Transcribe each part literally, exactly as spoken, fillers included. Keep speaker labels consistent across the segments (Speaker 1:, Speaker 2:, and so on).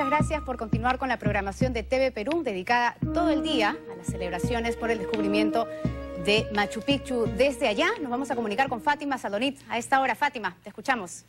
Speaker 1: muchas gracias por continuar con la programación de T V Perú, dedicada todo el día a las celebraciones por el descubrimiento de Machu Picchu. Desde allá nos vamos a comunicar con Fátima Salonit. A esta hora, Fátima, te escuchamos.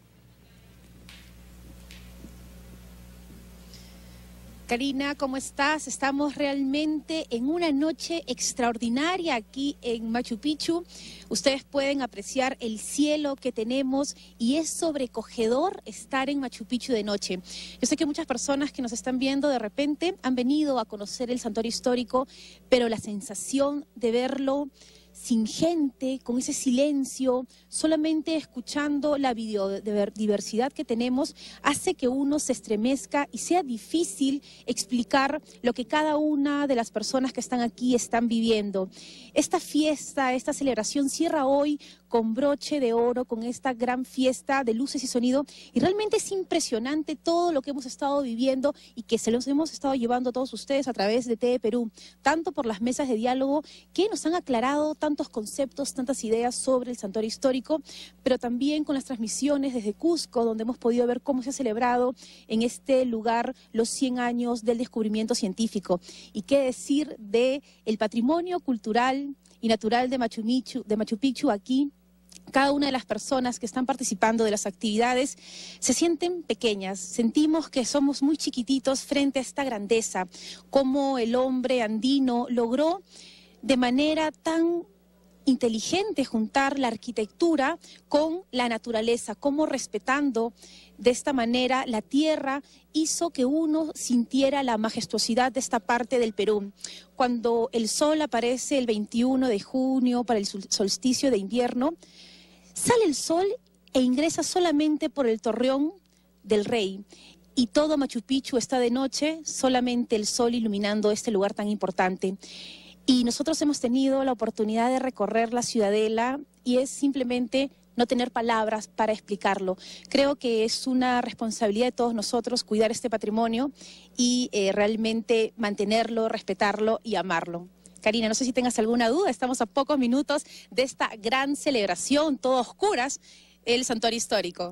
Speaker 2: Karina, ¿cómo estás? Estamos realmente en una noche extraordinaria aquí en Machu Picchu. Ustedes pueden apreciar el cielo que tenemos y es sobrecogedor estar en Machu Picchu de noche. Yo sé que muchas personas que nos están viendo de repente han venido a conocer el santuario histórico, pero la sensación de verlo sin gente, con ese silencio, solamente escuchando la biodiversidad que tenemos, hace que uno se estremezca y sea difícil explicar lo que cada una de las personas que están aquí están viviendo. Esta fiesta, esta celebración cierra hoy con broche de oro, con esta gran fiesta de luces y sonido, y realmente es impresionante todo lo que hemos estado viviendo y que se los hemos estado llevando a todos ustedes a través de T V Perú, tanto por las mesas de diálogo que nos han aclarado tantos conceptos, tantas ideas sobre el santuario histórico, pero también con las transmisiones desde Cusco, donde hemos podido ver cómo se ha celebrado en este lugar los cien años del descubrimiento científico. Y qué decir de el patrimonio cultural y natural de Machu Picchu, de Machu Picchu aquí. Cada una de las personas que están participando de las actividades se sienten pequeñas, sentimos que somos muy chiquititos frente a esta grandeza, cómo el hombre andino logró de manera tan inteligente juntar la arquitectura con la naturaleza, cómo respetando de esta manera la tierra hizo que uno sintiera la majestuosidad de esta parte del Perú. Cuando el sol aparece el veintiuno de junio para el solsticio de invierno, sale el sol e ingresa solamente por el torreón del Rey. Y todo Machu Picchu está de noche, solamente el sol iluminando este lugar tan importante. Y nosotros hemos tenido la oportunidad de recorrer la ciudadela y es simplemente no tener palabras para explicarlo. Creo que es una responsabilidad de todos nosotros cuidar este patrimonio y eh, realmente mantenerlo, respetarlo y amarlo. Karina, no sé si tengas alguna duda, estamos a pocos minutos de esta gran celebración, todo oscuras, el santuario histórico.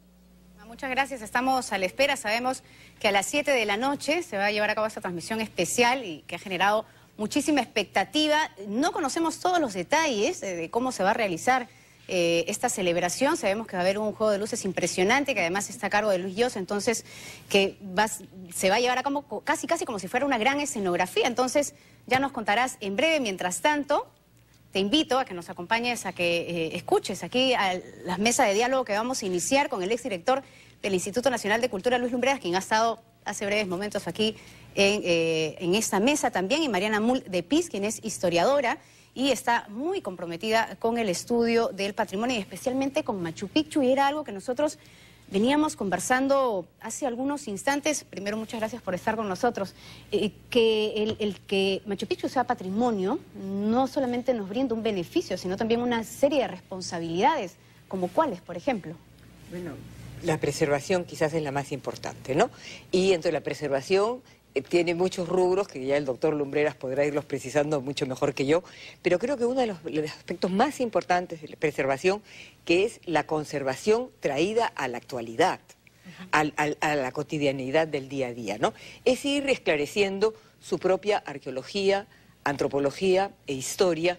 Speaker 1: Muchas gracias, estamos a la espera, sabemos que a las siete de la noche se va a llevar a cabo esta transmisión especial y que ha generado muchísima expectativa. No conocemos todos los detalles de, de cómo se va a realizar eh, esta celebración. Sabemos que va a haber un juego de luces impresionante, que además está a cargo de Luis Llosa, entonces que va, se va a llevar a cabo casi, casi como si fuera una gran escenografía. Entonces ya nos contarás en breve. Mientras tanto, te invito a que nos acompañes, a que eh, escuches aquí a las mesas de diálogo que vamos a iniciar con el exdirector del Instituto Nacional de Cultura, Luis Lumbreras, quien ha estado hace breves momentos aquí en, eh, en esta mesa también, y Mariana Mull de Pis, quien es historiadora y está muy comprometida con el estudio del patrimonio y especialmente con Machu Picchu, y era algo que nosotros veníamos conversando hace algunos instantes. Primero, muchas gracias por estar con nosotros. Eh, que el, el que Machu Picchu sea patrimonio no solamente nos brinda un beneficio, sino también una serie de responsabilidades, como cuáles, por ejemplo.
Speaker 3: Bueno, la preservación quizás es la más importante, ¿no? Y entre la preservación eh, tiene muchos rubros que ya el doctor Lumbreras podrá irlos precisando mucho mejor que yo, pero creo que uno de los, los aspectos más importantes de la preservación, que es la conservación traída a la actualidad, uh-huh. al, al, a la cotidianidad del día a día, ¿no? Es ir esclareciendo su propia arqueología, antropología e historia,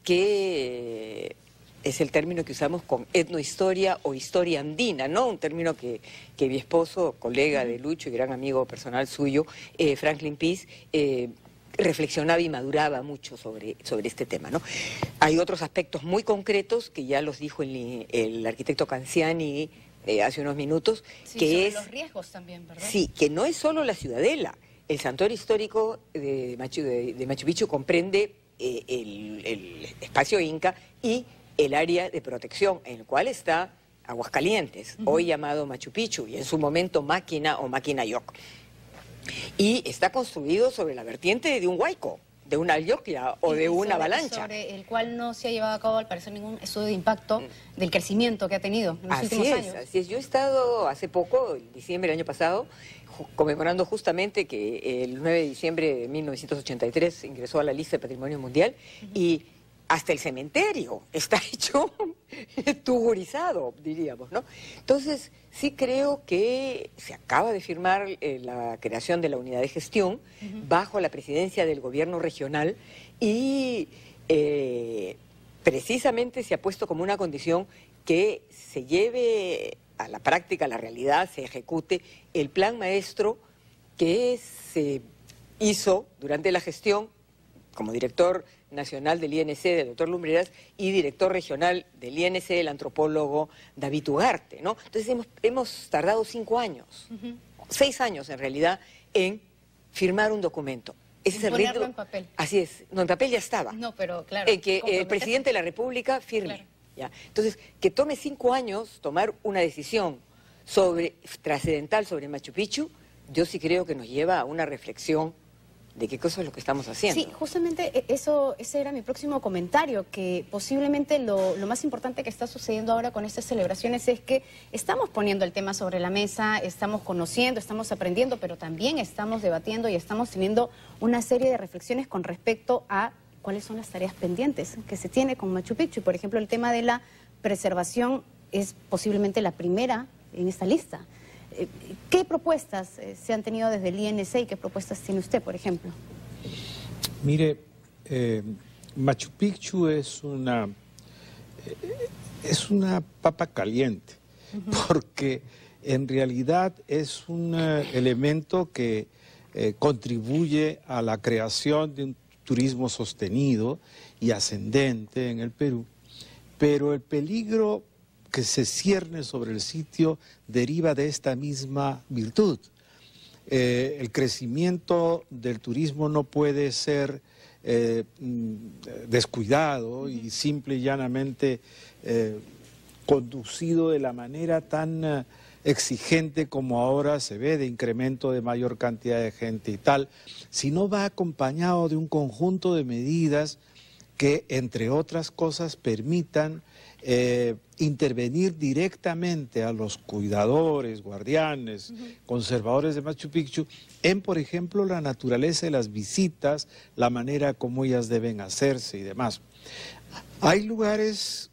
Speaker 3: que es el término que usamos con etnohistoria o historia andina, ¿no? Un término que, que mi esposo, colega de Lucho y gran amigo personal suyo, eh, Franklin Peace, eh, reflexionaba y maduraba mucho sobre, sobre este tema, ¿no? Hay otros aspectos muy concretos que ya los dijo el, el arquitecto Canciani eh, hace unos minutos,
Speaker 1: sí,
Speaker 3: que
Speaker 1: sobre
Speaker 3: es...
Speaker 1: los riesgos también, ¿verdad?
Speaker 3: Sí, que no es solo la ciudadela. El santuario histórico de Machu, de, de Machu Picchu comprende eh, el, el espacio inca y el área de protección, en el cual está Aguascalientes, uh-huh. hoy llamado Machu Picchu, y en su momento Máquina o Maquinayoc. Y está construido sobre la vertiente de un huaico, de una alyoquia o de una avalancha.
Speaker 1: Sobre el cual no se ha llevado a cabo, al parecer, ningún estudio de impacto mm. del crecimiento que ha tenido en los
Speaker 3: así
Speaker 1: últimos
Speaker 3: es,
Speaker 1: años.
Speaker 3: Así es, yo he estado hace poco, en diciembre del año pasado, conmemorando justamente que el nueve de diciembre de mil novecientos ochenta y tres ingresó a la lista de Patrimonio Mundial, uh-huh. y hasta el cementerio está hecho tugurizado, diríamos, ¿no? Entonces, sí creo que se acaba de firmar eh, la creación de la unidad de gestión uh-huh. bajo la presidencia del gobierno regional y eh, precisamente se ha puesto como una condición que se lleve a la práctica, a la realidad, se ejecute el plan maestro que se hizo durante la gestión como director nacional del I N C, del doctor Lumbreras, y director regional del I N C, el antropólogo David Ugarte, ¿no? Entonces hemos, hemos tardado cinco años, uh-huh. seis años en realidad, en firmar un documento. Ese es el
Speaker 1: ponerlo
Speaker 3: ritmo.
Speaker 1: En papel.
Speaker 3: Así es. No, en papel ya estaba.
Speaker 1: No, pero claro.
Speaker 3: En que el presidente de la República firme.
Speaker 1: Claro.
Speaker 3: ¿Ya? Entonces, que tome cinco años tomar una decisión sobre trascendental sobre Machu Picchu, yo sí creo que nos lleva a una reflexión de qué cosa es lo que estamos haciendo.
Speaker 1: Sí, justamente eso, ese era mi próximo comentario, que posiblemente lo, lo más importante que está sucediendo ahora con estas celebraciones es que estamos poniendo el tema sobre la mesa, estamos conociendo, estamos aprendiendo, pero también estamos debatiendo y estamos teniendo una serie de reflexiones con respecto a cuáles son las tareas pendientes que se tiene con Machu Picchu. Por ejemplo, el tema de la preservación es posiblemente la primera en esta lista. ¿Qué propuestas se han tenido desde el I N C y qué propuestas tiene usted, por ejemplo?
Speaker 4: Mire, eh, Machu Picchu es una, eh, es una papa caliente, uh-huh. porque en realidad es un uh, elemento que eh, contribuye a la creación de un turismo sostenido y ascendente en el Perú, pero el peligro que se cierne sobre el sitio deriva de esta misma virtud. Eh, el crecimiento del turismo no puede ser eh, descuidado y simple y llanamente eh, conducido de la manera tan eh, exigente como ahora se ve, de incremento de mayor cantidad de gente y tal, sino va acompañado de un conjunto de medidas que, entre otras cosas, permitan Eh, intervenir directamente a los cuidadores, guardianes, uh-huh. conservadores de Machu Picchu en, por ejemplo, la naturaleza de las visitas, la manera como ellas deben hacerse y demás. Hay lugares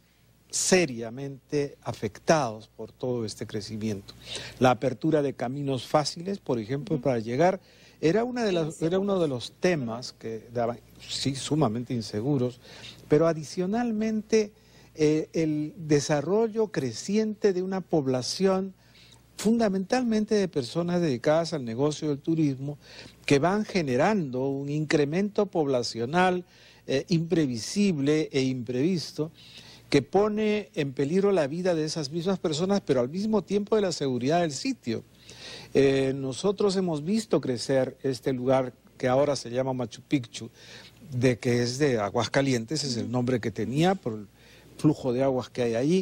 Speaker 4: seriamente afectados por todo este crecimiento. La apertura de caminos fáciles, por ejemplo, uh-huh. para llegar, era, una de las, era uno de los temas que daban, sí, sumamente inseguros, pero adicionalmente Eh, el desarrollo creciente de una población, fundamentalmente de personas dedicadas al negocio del turismo, que van generando un incremento poblacional eh, imprevisible e imprevisto, que pone en peligro la vida de esas mismas personas, pero al mismo tiempo de la seguridad del sitio. Eh, nosotros hemos visto crecer este lugar que ahora se llama Machu Picchu, de que es de Aguascalientes, es el nombre que tenía por el flujo de aguas que hay allí,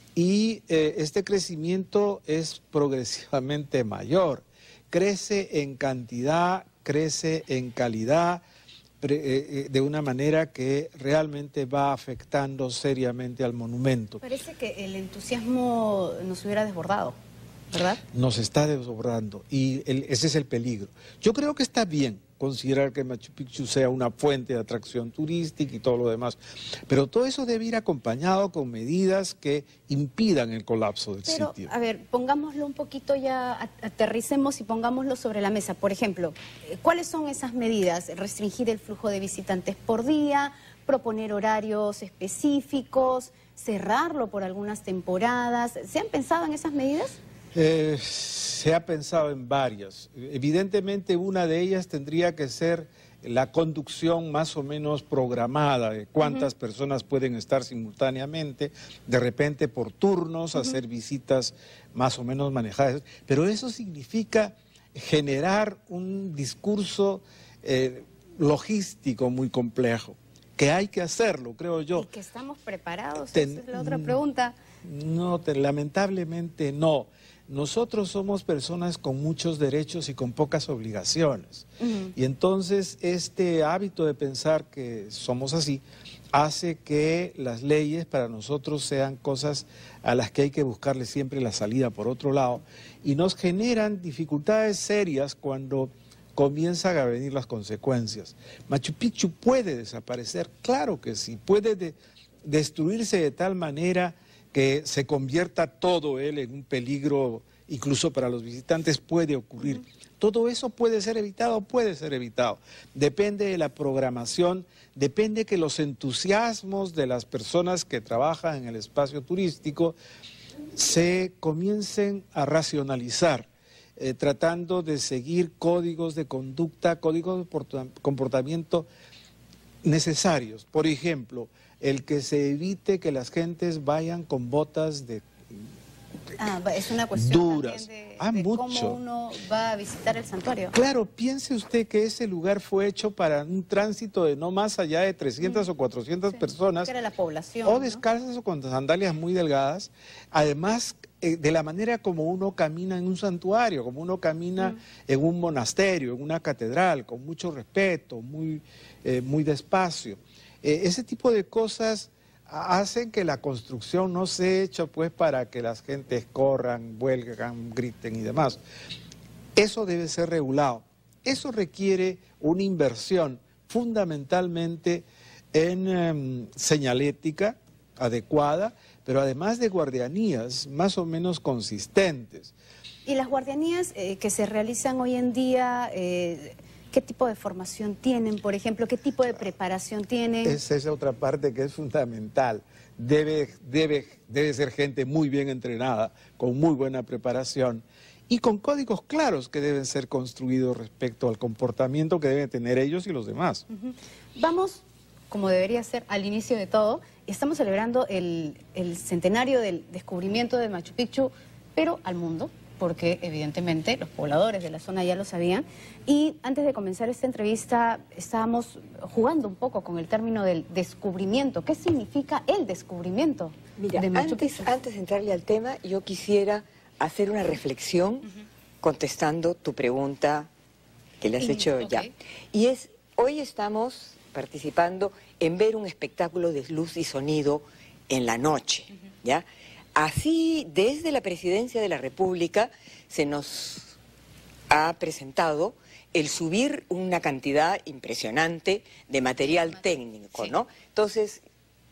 Speaker 4: y eh, este crecimiento es progresivamente mayor, crece en cantidad, crece en calidad, pre, eh, de una manera que realmente va afectando seriamente al monumento.
Speaker 1: Parece que el entusiasmo nos hubiera desbordado, ¿verdad?
Speaker 4: Nos está desbordando, y el, ese es el peligro. Yo creo que está bien considerar que Machu Picchu sea una fuente de atracción turística y todo lo demás, pero todo eso debe ir acompañado con medidas que impidan el colapso del
Speaker 1: pero,
Speaker 4: sitio.
Speaker 1: A ver, pongámoslo un poquito ya, aterricemos y pongámoslo sobre la mesa. Por ejemplo, ¿cuáles son esas medidas? Restringir el flujo de visitantes por día, proponer horarios específicos, cerrarlo por algunas temporadas. ¿Se han pensado en esas medidas?
Speaker 4: Eh, se ha pensado en varias. Evidentemente una de ellas tendría que ser la conducción más o menos programada de cuántas uh-huh. personas pueden estar simultáneamente, de repente por turnos, uh-huh. hacer visitas más o menos manejadas. Pero eso significa generar un discurso eh, logístico muy complejo, que hay que hacerlo, creo yo.
Speaker 1: ¿Y que estamos preparados?
Speaker 4: Ten,
Speaker 1: Esa es la otra pregunta.
Speaker 4: No, te, lamentablemente no. Nosotros somos personas con muchos derechos y con pocas obligaciones. Uh-huh. Y entonces este hábito de pensar que somos así hace que las leyes para nosotros sean cosas a las que hay que buscarle siempre la salida por otro lado, y nos generan dificultades serias cuando comienzan a venir las consecuencias. Machu Picchu puede desaparecer, claro que sí, puede de, destruirse de tal manera que se convierta todo él en un peligro, incluso para los visitantes puede ocurrir. Uh-huh. Todo eso puede ser evitado, puede ser evitado. Depende de la programación, depende que los entusiasmos de las personas que trabajan en el espacio turístico se comiencen a racionalizar, eh, tratando de seguir códigos de conducta, códigos de comportamiento necesarios. Por ejemplo, el que se evite que las gentes vayan con botas de
Speaker 1: Ah, es una cuestión
Speaker 4: duras.
Speaker 1: de,
Speaker 4: ah,
Speaker 1: de
Speaker 4: mucho.
Speaker 1: cómo uno va a visitar el santuario.
Speaker 4: Claro, piense usted que ese lugar fue hecho para un tránsito de no más allá de trescientas mm. o cuatrocientas sí, personas.
Speaker 1: Que era la población.
Speaker 4: O descalzas, ¿no? O con sandalias muy delgadas. Además, eh, de la manera como uno camina en un santuario, como uno camina mm. en un monasterio, en una catedral, con mucho respeto, muy, eh, muy despacio. Eh, ese tipo de cosas hacen que la construcción no sea hecha pues para que las gentes corran, huelgan, griten y demás. Eso debe ser regulado. Eso requiere una inversión fundamentalmente en eh, señalética adecuada, pero además de guardianías más o menos consistentes.
Speaker 1: ¿Y las guardianías eh, que se realizan hoy en día, eh, qué tipo de formación tienen, por ejemplo? ¿Qué tipo de preparación tienen?
Speaker 4: Esa es otra parte que es fundamental. Debe, debe, debe ser gente muy bien entrenada, con muy buena preparación y con códigos claros que deben ser construidos respecto al comportamiento que deben tener ellos y los demás.
Speaker 1: Uh-huh. Vamos, como debería ser, al inicio de todo. Estamos celebrando el, el centenario del descubrimiento de Machu Picchu, pero al mundo, porque evidentemente los pobladores de la zona ya lo sabían. Y antes de comenzar esta entrevista estábamos jugando un poco con el término del descubrimiento. ¿Qué significa el descubrimiento
Speaker 3: Mira,
Speaker 1: de Machu
Speaker 3: antes,
Speaker 1: Picchu?
Speaker 3: antes de entrarle al tema, yo quisiera hacer una reflexión uh-huh. contestando tu pregunta que le has y, hecho okay. ya. Y es, hoy estamos participando en ver un espectáculo de luz y sonido en la noche, uh-huh. ¿ya? Así, desde la Presidencia de la República se nos ha presentado el subir una cantidad impresionante de material técnico, sí. ¿no? Entonces,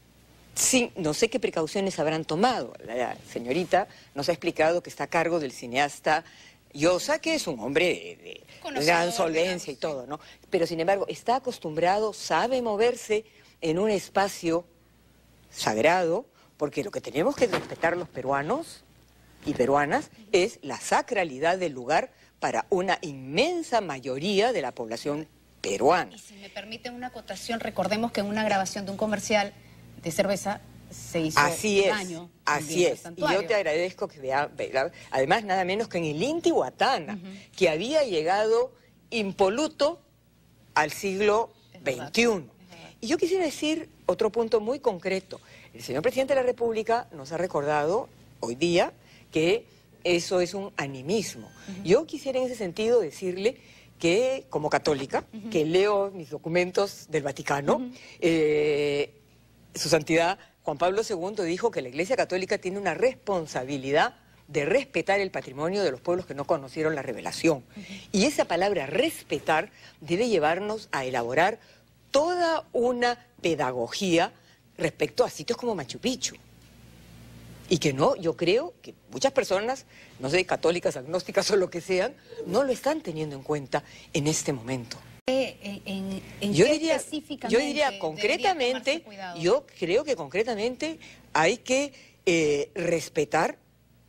Speaker 3: sí, no sé qué precauciones habrán tomado. La señorita nos ha explicado que está a cargo del cineasta Llosa, que es un hombre de, de gran solvencia digamos, y todo, ¿no? Pero, sin embargo, está acostumbrado, sabe moverse en un espacio sagrado, porque lo que tenemos que respetar los peruanos y peruanas es la sacralidad del lugar para una inmensa mayoría de la población peruana.
Speaker 1: Y si me permiten una acotación, recordemos que en una grabación de un comercial de cerveza se hizo
Speaker 3: así es,
Speaker 1: daño.
Speaker 3: Así es, y yo te agradezco que vea, vea, además nada menos que en el Intihuatana, uh-huh. que había llegado impoluto al siglo veintiuno. Y yo quisiera decir otro punto muy concreto. El señor Presidente de la República nos ha recordado hoy día que eso es un animismo. Uh-huh. Yo quisiera en ese sentido decirle que, como católica, uh-huh. que leo mis documentos del Vaticano, uh-huh. eh, Su Santidad Juan Pablo segundo dijo que la Iglesia Católica tiene una responsabilidad de respetar el patrimonio de los pueblos que no conocieron la revelación. Uh-huh. Y esa palabra respetar debe llevarnos a elaborar toda una pedagogía respecto a sitios como Machu Picchu. Y que no, yo creo que muchas personas, no sé, católicas, agnósticas o lo que sean, no lo están teniendo en cuenta en este momento.
Speaker 1: ¿En, en, en
Speaker 3: yo,
Speaker 1: qué
Speaker 3: diría,
Speaker 1: específicamente
Speaker 3: yo diría concretamente, yo creo que concretamente hay que eh, respetar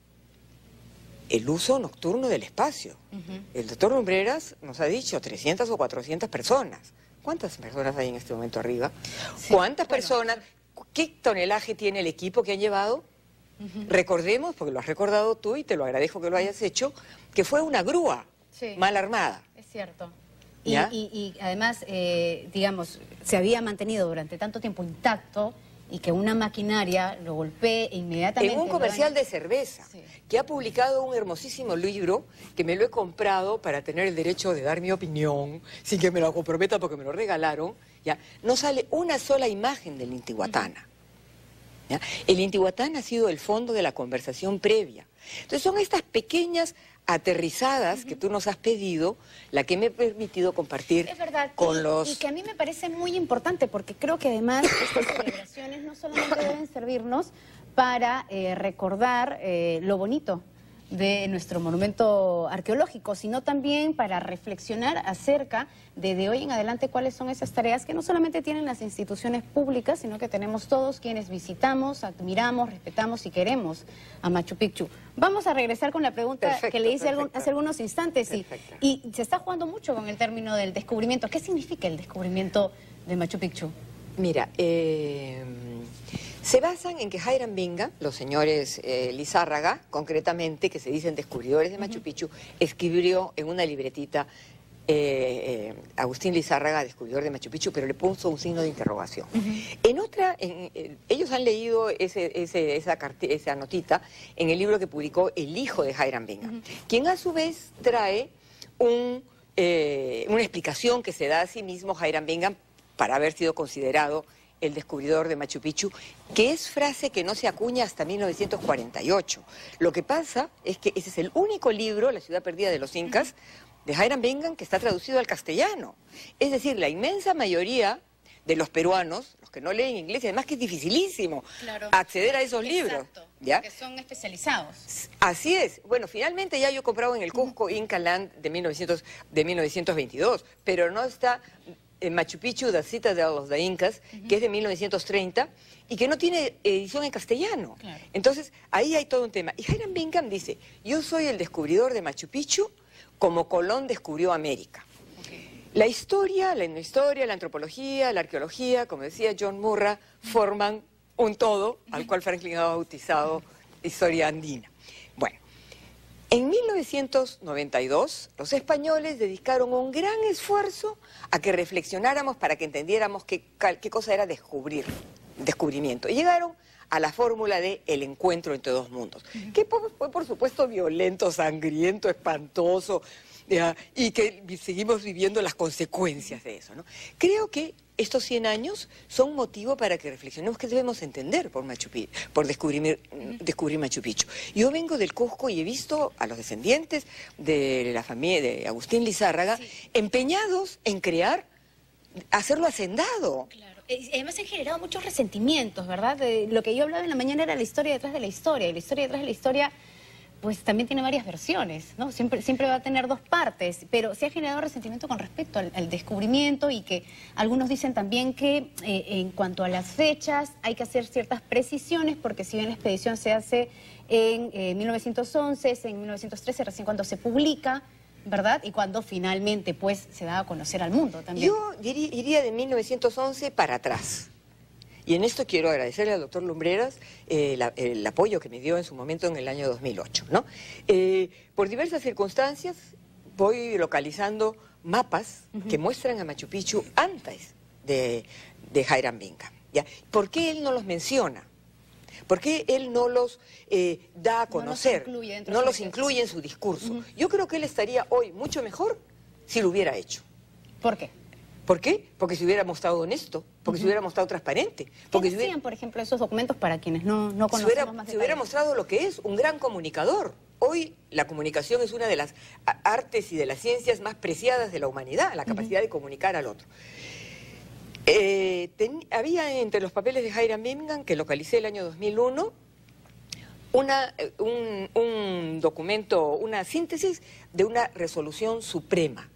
Speaker 3: el uso nocturno del espacio. Uh-huh. El doctor Lumbreras nos ha dicho trescientas o cuatrocientas personas. ¿Cuántas personas hay en este momento arriba? Sí, ¿Cuántas bueno, personas? ¿Qué tonelaje tiene el equipo que han llevado? Uh-huh. Recordemos, porque lo has recordado tú y te lo agradezco que lo hayas hecho, que fue una grúa sí. mal armada.
Speaker 1: Es cierto. Y, y, y además, eh, digamos, se había mantenido durante tanto tiempo intacto y que una maquinaria lo golpee inmediatamente.
Speaker 3: En un comercial de cerveza, sí. que ha publicado un hermosísimo libro que me lo he comprado para tener el derecho de dar mi opinión, sin que me lo comprometa porque me lo regalaron, ya no sale una sola imagen del Intihuatana. ¿ya? El Intihuatán ha sido el fondo de la conversación previa. Entonces son estas pequeñas aterrizadas uh-huh. que tú nos has pedido, la que me he permitido compartir
Speaker 1: es verdad,
Speaker 3: con
Speaker 1: y,
Speaker 3: los...
Speaker 1: y que a mí me parece muy importante, porque creo que además estas celebraciones no solamente deben servirnos para eh, recordar eh, lo bonito de nuestro monumento arqueológico, sino también para reflexionar acerca de de hoy en adelante cuáles son esas tareas que no solamente tienen las instituciones públicas, sino que tenemos todos quienes visitamos, admiramos, respetamos y queremos a Machu Picchu. Vamos a regresar con la pregunta perfecto, que le hice algún, hace algunos instantes y, y se está jugando mucho con el término del descubrimiento. ¿Qué significa el descubrimiento de Machu Picchu?
Speaker 3: Mira, eh... se basan en que Hiram Bingham, los señores eh, Lizárraga, concretamente, que se dicen descubridores de Machu Picchu, escribió en una libretita eh, eh, Agustín Lizárraga, descubridor de Machu Picchu, pero le puso un signo de interrogación. Uh-huh. En otra, en, eh, ellos han leído ese, ese, esa, esa notita en el libro que publicó el hijo de Hiram Bingham, uh-huh. quien a su vez trae un, eh, una explicación que se da a sí mismo Hiram Bingham para haber sido considerado el descubridor de Machu Picchu, que es frase que no se acuña hasta mil novecientos cuarenta y ocho. Lo que pasa es que ese es el único libro, La ciudad perdida de los incas, de Hiram Bingham, que está traducido al castellano. Es decir, la inmensa mayoría de los peruanos, los que no leen inglés, además que es dificilísimo claro. acceder a esos
Speaker 1: Exacto,
Speaker 3: libros. ¿Ya?
Speaker 1: Que son especializados.
Speaker 3: Así es. Bueno, finalmente ya yo he comprado en el Cusco Inca Land de, mil novecientos, de mil novecientos veintidós, pero no está... en Machu Picchu, The Citadel of the Incas, uh-huh. que es de mil novecientos treinta, y que no tiene edición en castellano. Claro. Entonces, ahí hay todo un tema. Y Hiram Bingham dice, yo soy el descubridor de Machu Picchu como Colón descubrió América. Okay. La historia, la historia, la antropología, la arqueología, como decía John Murray, uh-huh. forman un todo, uh-huh. al cual Franklin ha bautizado historia andina. Bueno. En mil novecientos noventa y dos, los españoles dedicaron un gran esfuerzo a que reflexionáramos para que entendiéramos qué, qué cosa era descubrir, descubrimiento. Y llegaron a la fórmula de el encuentro entre dos mundos, uh-huh. que fue, por supuesto, violento, sangriento, espantoso, ya, y que seguimos viviendo las consecuencias de eso, ¿no? Creo que estos cien años son motivo para que reflexionemos qué debemos entender por Machu Picchu, por descubrir, descubrir Machu Picchu. Yo vengo del Cusco y he visto a los descendientes de la familia de Agustín Lizárraga sí. empeñados en crear, hacerlo hacendado.
Speaker 1: Claro. Además se han generado muchos resentimientos, ¿verdad? De lo que yo hablaba en la mañana era la historia detrás de la historia, y la historia detrás de la historia pues también tiene varias versiones, ¿no? Siempre, siempre va a tener dos partes, pero se ha generado resentimiento con respecto al, al descubrimiento y que algunos dicen también que eh, en cuanto a las fechas hay que hacer ciertas precisiones porque si bien la expedición se hace en eh, mil novecientos once, es en mil novecientos trece recién cuando se publica, ¿verdad? Y cuando finalmente pues se da a conocer al mundo también.
Speaker 3: Yo diría, iría de mil novecientos once para atrás. Y en esto quiero agradecerle al doctor Lumbreras eh, la, el apoyo que me dio en su momento en el año dos mil ocho, ¿no? Eh, por diversas circunstancias voy localizando mapas uh-huh. que muestran a Machu Picchu antes de, de Hiram Bingham, ¿ya? ¿Por qué él no los menciona? ¿Por qué él no los eh, da a conocer? No los incluye, no los incluye en su discurso. Uh-huh. Yo creo que él estaría hoy mucho mejor si lo hubiera hecho.
Speaker 1: ¿Por qué?
Speaker 3: ¿Por qué? Porque se hubiera mostrado honesto, porque uh-huh. se hubiera mostrado transparente. Porque
Speaker 1: ¿Qué decían, hubiera... por ejemplo, esos documentos para quienes no, no conocemos
Speaker 3: se hubiera,
Speaker 1: más detalles?
Speaker 3: Se hubiera mostrado lo que es un gran comunicador. Hoy la comunicación es una de las artes y de las ciencias más preciadas de la humanidad, la capacidad uh-huh. de comunicar al otro. Eh, ten, había entre los papeles de Hiram Bingham, que localicé el año dos mil uno, una, un, un documento, una síntesis de una resolución suprema,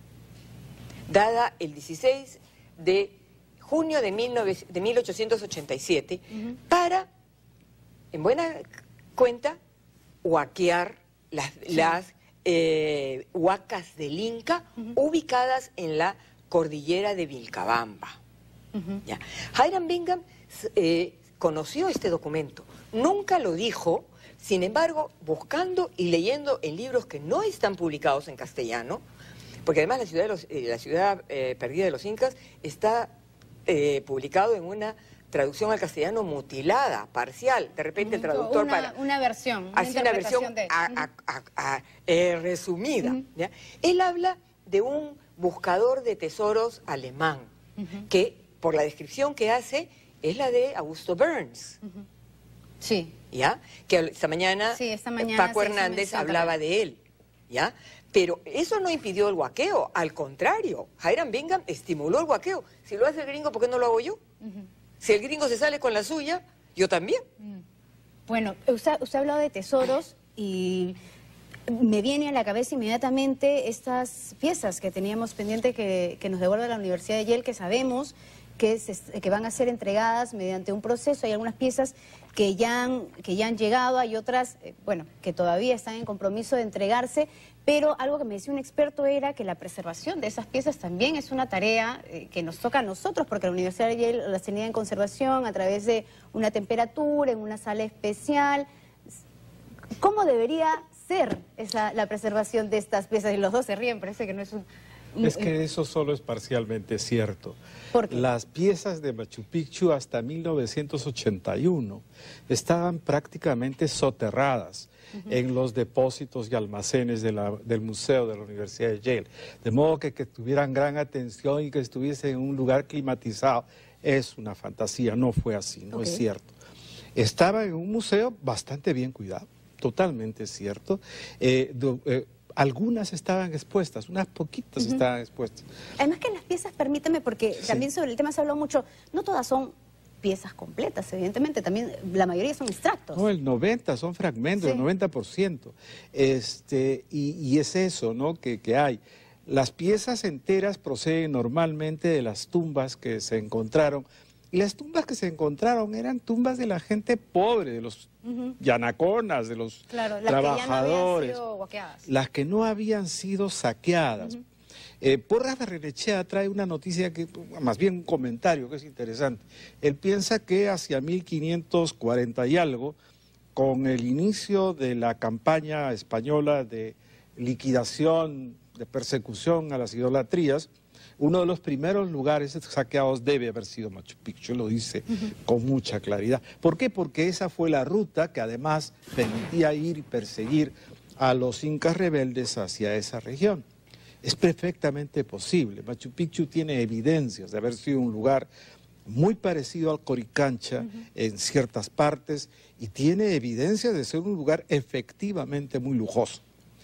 Speaker 3: dada el dieciséis de junio de, mil ochocientos ochenta y siete, uh-huh. para, en buena cuenta, huaquear las, sí. las eh, huacas del Inca uh-huh. ubicadas en la cordillera de Vilcabamba. Uh-huh. ¿Ya? Hiram Bingham eh, conoció este documento, nunca lo dijo, sin embargo, buscando y leyendo en libros que no están publicados en castellano, porque además la ciudad, de los, eh, la ciudad eh, perdida de los incas está eh, publicado en una traducción al castellano mutilada, parcial. De repente el traductor
Speaker 1: una,
Speaker 3: para...
Speaker 1: Una versión, una
Speaker 3: hace una versión
Speaker 1: de...
Speaker 3: a, a, a, a, eh, resumida. Uh-huh. ¿Ya? Él habla de un buscador de tesoros alemán, uh-huh. que por la descripción que hace es la de Augusto Burns.
Speaker 1: Uh-huh. Sí.
Speaker 3: ¿Ya? Que esta mañana,
Speaker 1: sí, esta mañana
Speaker 3: Paco Hernández hablaba de él. ¿Ya? Pero eso no impidió el huaqueo, al contrario, Hiram Bingham estimuló el huaqueo. Si lo hace el gringo, ¿por qué no lo hago yo? Uh-huh. Si el gringo se sale con la suya, yo también.
Speaker 1: Uh-huh. Bueno, usted, usted ha hablado de tesoros y me viene a la cabeza inmediatamente estas piezas que teníamos pendiente que, que nos devuelve la Universidad de Yale, que sabemos que, se, que van a ser entregadas mediante un proceso. Hay algunas piezas que ya han, que ya han llegado, hay otras, eh, bueno, que todavía están en compromiso de entregarse, pero algo que me decía un experto era que la preservación de esas piezas también es una tarea eh, que nos toca a nosotros, porque la Universidad de Yale las tenía en conservación a través de una temperatura, en una sala especial. ¿Cómo debería ser esa, la preservación de estas piezas? Y los dos se ríen, parece que no es un... un
Speaker 4: es que eso solo es parcialmente cierto.
Speaker 1: ¿Por qué?
Speaker 4: Las piezas de Machu Picchu hasta mil novecientos ochenta y uno estaban prácticamente soterradas uh-huh. en los depósitos y almacenes de la, del Museo de la Universidad de Yale. De modo que, que tuvieran gran atención y que estuviesen en un lugar climatizado. Es una fantasía, no fue así, no okay. es cierto. Estaba en un museo bastante bien cuidado. Totalmente cierto. Eh, do, eh, algunas estaban expuestas, unas poquitas uh-huh. estaban expuestas.
Speaker 1: Además que las piezas, permítame, porque sí. también sobre el tema se habló mucho, no todas son piezas completas, evidentemente, también la mayoría son extractos.
Speaker 4: No, el noventa son fragmentos, sí. el noventa por ciento. Este, y, y es eso, ¿no?, que, que hay. Las piezas enteras proceden normalmente de las tumbas que se encontraron. Y las tumbas que se encontraron eran tumbas de la gente pobre, de los uh-huh. yanaconas, de los
Speaker 1: claro, las
Speaker 4: trabajadores,
Speaker 1: que ya no habían sido guaqueadas.
Speaker 4: Las que no habían sido saqueadas. Uh-huh. eh, Porras Barrenechea trae una noticia, que más bien un comentario que es interesante. Él piensa que hacia mil quinientos cuarenta y algo, con el inicio de la campaña española de liquidación, de persecución a las idolatrías, uno de los primeros lugares saqueados debe haber sido Machu Picchu, lo dice uh-huh. con mucha claridad. ¿Por qué? Porque esa fue la ruta que además permitía ir y perseguir a los incas rebeldes hacia esa región. Es perfectamente posible. Machu Picchu tiene evidencias de haber sido un lugar muy parecido al Coricancha uh-huh. en ciertas partes y tiene evidencias de ser un lugar efectivamente muy lujoso.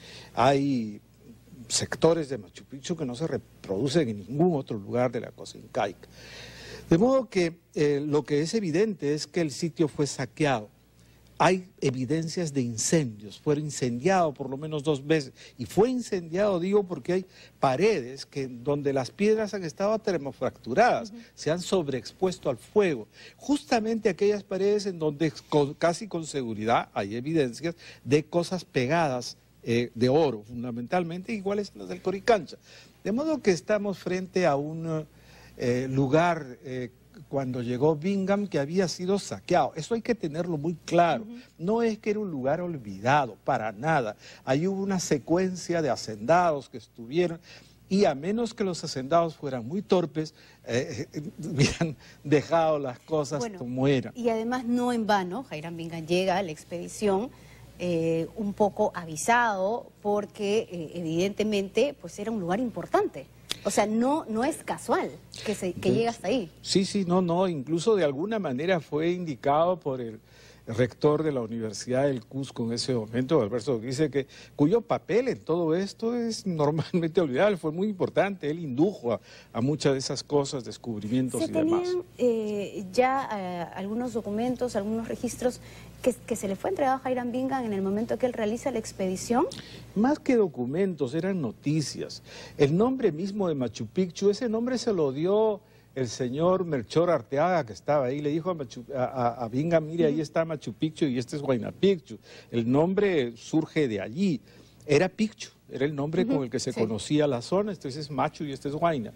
Speaker 4: Hay sectores de Machu Picchu que no se reproducen en ningún otro lugar de la costa incaica. De modo que eh, lo que es evidente es que el sitio fue saqueado. Hay evidencias de incendios, fue incendiado por lo menos dos veces. Y fue incendiado, digo, porque hay paredes que, donde las piedras han estado termofracturadas, uh-huh. se han sobreexpuesto al fuego. Justamente aquellas paredes en donde con, casi con seguridad hay evidencias de cosas pegadas Eh, de oro, fundamentalmente, iguales a las del Coricancha. De modo que estamos frente a un eh, lugar, eh, cuando llegó Bingham, que había sido saqueado. Eso hay que tenerlo muy claro. Uh-huh. No es que era un lugar olvidado, para nada. Ahí hubo una secuencia de hacendados que estuvieron, y a menos que los hacendados fueran muy torpes, eh, eh, hubieran dejado las cosas bueno, como eran.
Speaker 1: Y además no en vano, Hiram Bingham llega a la expedición Eh, un poco avisado porque eh, evidentemente pues era un lugar importante. O sea, no, no es casual que, se, que llegue hasta ahí.
Speaker 4: Sí, sí, no, no, incluso de alguna manera fue indicado por el rector de la Universidad del Cusco en ese momento, Alberto, que dice que cuyo papel en todo esto es normalmente olvidable, fue muy importante, él indujo a, a muchas de esas cosas, descubrimientos y demás.
Speaker 1: ¿Se tenían eh, ya eh, algunos documentos, algunos registros que, que se le fue entregado a Hiram Bingham en el momento que él realiza la expedición?
Speaker 4: Más que documentos, eran noticias. El nombre mismo de Machu Picchu, ese nombre se lo dio el señor Melchor Arteaga, que estaba ahí, le dijo a, Machu, a, a Bingham, mire, ahí está Machu Picchu y este es Huayna Picchu. El nombre surge de allí. Era Picchu, era el nombre uh-huh. con el que se sí. conocía la zona, este es Machu y este es Huayna.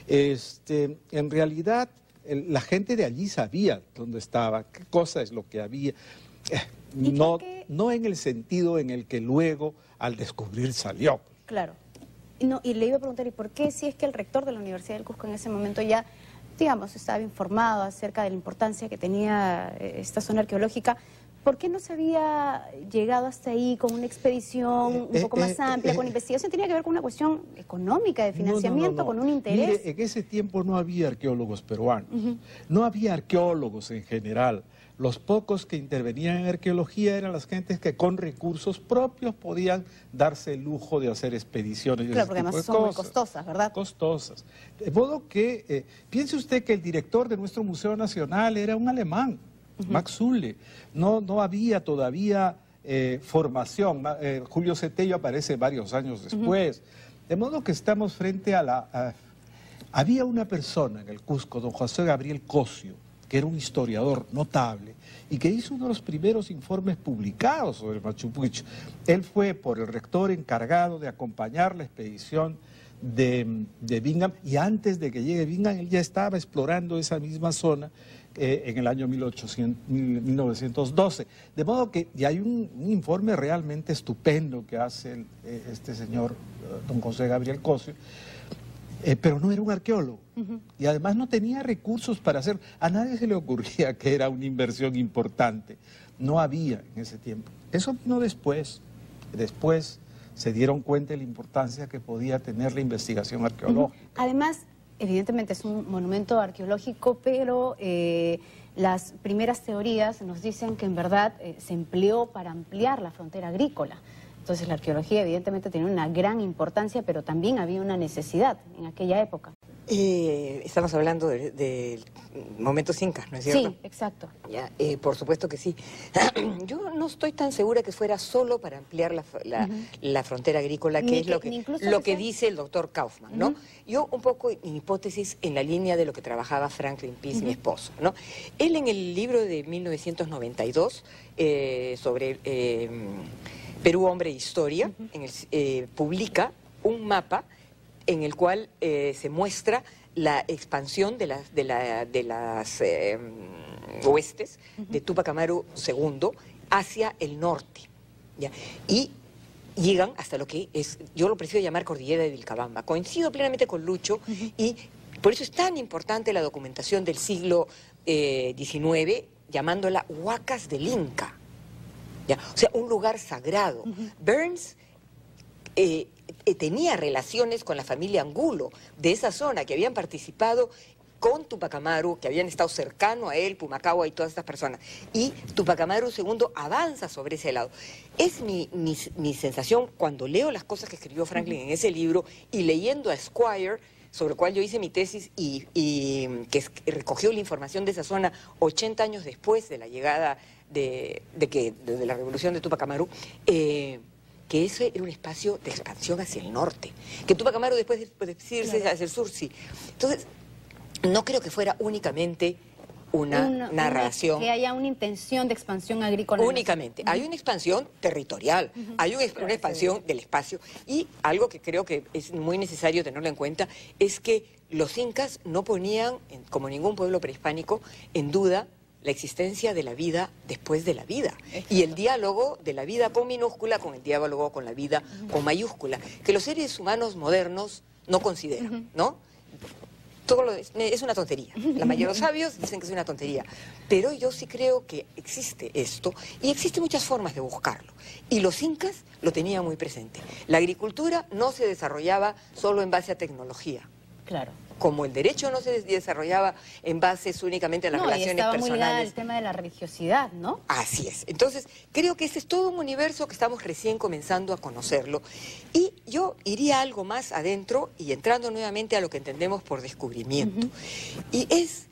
Speaker 4: Este, en realidad, el, la gente de allí sabía dónde estaba, qué cosa es lo que había. Eh, no, no en el sentido en el que luego, al descubrir, salió.
Speaker 1: Claro. No, y le iba a preguntar, ¿y por qué si es que el rector de la Universidad del Cusco en ese momento ya, digamos, estaba informado acerca de la importancia que tenía esta zona arqueológica, ¿Por qué no se había llegado hasta ahí con una expedición un
Speaker 4: Eh,
Speaker 1: poco
Speaker 4: eh,
Speaker 1: más amplia,
Speaker 4: eh,
Speaker 1: con investigación? Tenía que ver con una cuestión económica, de
Speaker 4: No, no, no,
Speaker 1: financiamiento,
Speaker 4: no.
Speaker 1: con un interés.
Speaker 4: Mire, en ese tiempo no había arqueólogos peruanos, no había arqueólogos en general. Los pocos que intervenían en arqueología eran las gentes que con recursos propios podían darse el lujo de hacer expediciones. y
Speaker 1: Claro,
Speaker 4: ese
Speaker 1: porque
Speaker 4: tipo
Speaker 1: además
Speaker 4: de
Speaker 1: son muy
Speaker 4: cosas.
Speaker 1: costosas, ¿verdad?
Speaker 4: Costosas. De modo que, eh, piense usted que el director de nuestro Museo Nacional era un alemán, Max Zülle. No, no había todavía eh, formación. Ma- eh, Julio Cetello aparece varios años después. De modo que estamos frente a la... a- había una persona en el Cusco, don José Gabriel Cosio, que era un historiador notable y que hizo uno de los primeros informes publicados sobre Machu Picchu. Él fue por el rector encargado de acompañar la expedición de, de Bingham, y antes de que llegue Bingham él ya estaba explorando esa misma zona eh, en el año mil ochocientos, mil novecientos doce. De modo que y hay un, un informe realmente estupendo que hace el, eh, este señor, eh, don José Gabriel Cosio, Eh, pero no era un arqueólogo. Uh-huh. Y además no tenía recursos para hacerlo. A nadie se le ocurría que era una inversión importante. No había en ese tiempo. Eso no después. Después se dieron cuenta de la importancia que podía tener la investigación arqueológica.
Speaker 1: Uh-huh. Además, evidentemente es un monumento arqueológico, pero eh, las primeras teorías nos dicen que en verdad eh, se empleó para ampliar la frontera agrícola. Entonces la arqueología evidentemente tenía una gran importancia, pero también había una necesidad en aquella época.
Speaker 3: Eh, estamos hablando de, de momentos incas, ¿no es cierto?
Speaker 1: Sí, exacto.
Speaker 3: Ya, eh, por supuesto que sí. Yo no estoy tan segura que fuera solo para ampliar la, la, uh-huh. la frontera agrícola, que
Speaker 1: ni
Speaker 3: es
Speaker 1: que,
Speaker 3: lo que, lo que dice el doctor Kaufman, ¿no? Uh-huh. Yo un poco en hipótesis en la línea de lo que trabajaba Franklin Pease, uh-huh. mi esposo, ¿no? Él en el libro de mil novecientos noventa y dos eh, sobre... Eh, Perú, Hombre e Historia, uh-huh. en el, eh, publica un mapa en el cual eh, se muestra la expansión de, la, de, la, de las eh, oestes uh-huh. de Túpac Amaru segundo hacia el norte, ¿ya? Y llegan hasta lo que es, yo lo prefiero llamar Cordillera de Vilcabamba. Coincido plenamente con Lucho uh-huh. y por eso es tan importante la documentación del siglo eh, diecinueve, llamándola Huacas del Inca. ¿Ya? O sea, un lugar sagrado. Uh-huh. Burns eh, eh, tenía relaciones con la familia Angulo de esa zona, que habían participado con Túpac Amaru, que habían estado cercano a él, Pumacahua y todas estas personas. Y Túpac Amaru segundo avanza sobre ese lado. Es mi, mi, mi sensación cuando leo las cosas que escribió Franklin uh-huh. en ese libro y leyendo a Squire, sobre el cual yo hice mi tesis y, y que recogió la información de esa zona ochenta años después de la llegada de, de, que, de, de la revolución de Túpac Amaru, eh, que ese era un espacio de expansión hacia el norte, que Túpac Amaru después de, de irse claro. hacia el sur, sí. Entonces, no creo que fuera únicamente una, una narración.
Speaker 1: Una, que haya una intención de expansión agrícola.
Speaker 3: Únicamente. Uh-huh. Hay una expansión territorial, uh-huh. hay una, una expansión del espacio. Y algo que creo que es muy necesario tenerlo en cuenta es que los incas no ponían, como ningún pueblo prehispánico, en duda la existencia de la vida después de la vida. Exacto. Y el diálogo de la vida con minúscula con el diálogo con la vida uh-huh. con mayúscula, que los seres humanos modernos no consideran, uh-huh. ¿no? Todo lo es, es una tontería. La mayoría de los sabios dicen que es una tontería. Pero yo sí creo que existe esto y existen muchas formas de buscarlo. Y los incas lo tenían muy presente. La agricultura no se desarrollaba solo en base a tecnología.
Speaker 1: Claro.
Speaker 3: Como el derecho no se desarrollaba en bases únicamente a las
Speaker 1: no,
Speaker 3: relaciones
Speaker 1: y estaba
Speaker 3: personales.
Speaker 1: Muy ligada al tema de la religiosidad, ¿no?
Speaker 3: Así es. Entonces, creo que este es todo un universo que estamos recién comenzando a conocerlo. Y yo iría algo más adentro y entrando nuevamente a lo que entendemos por descubrimiento. Uh-huh. Y es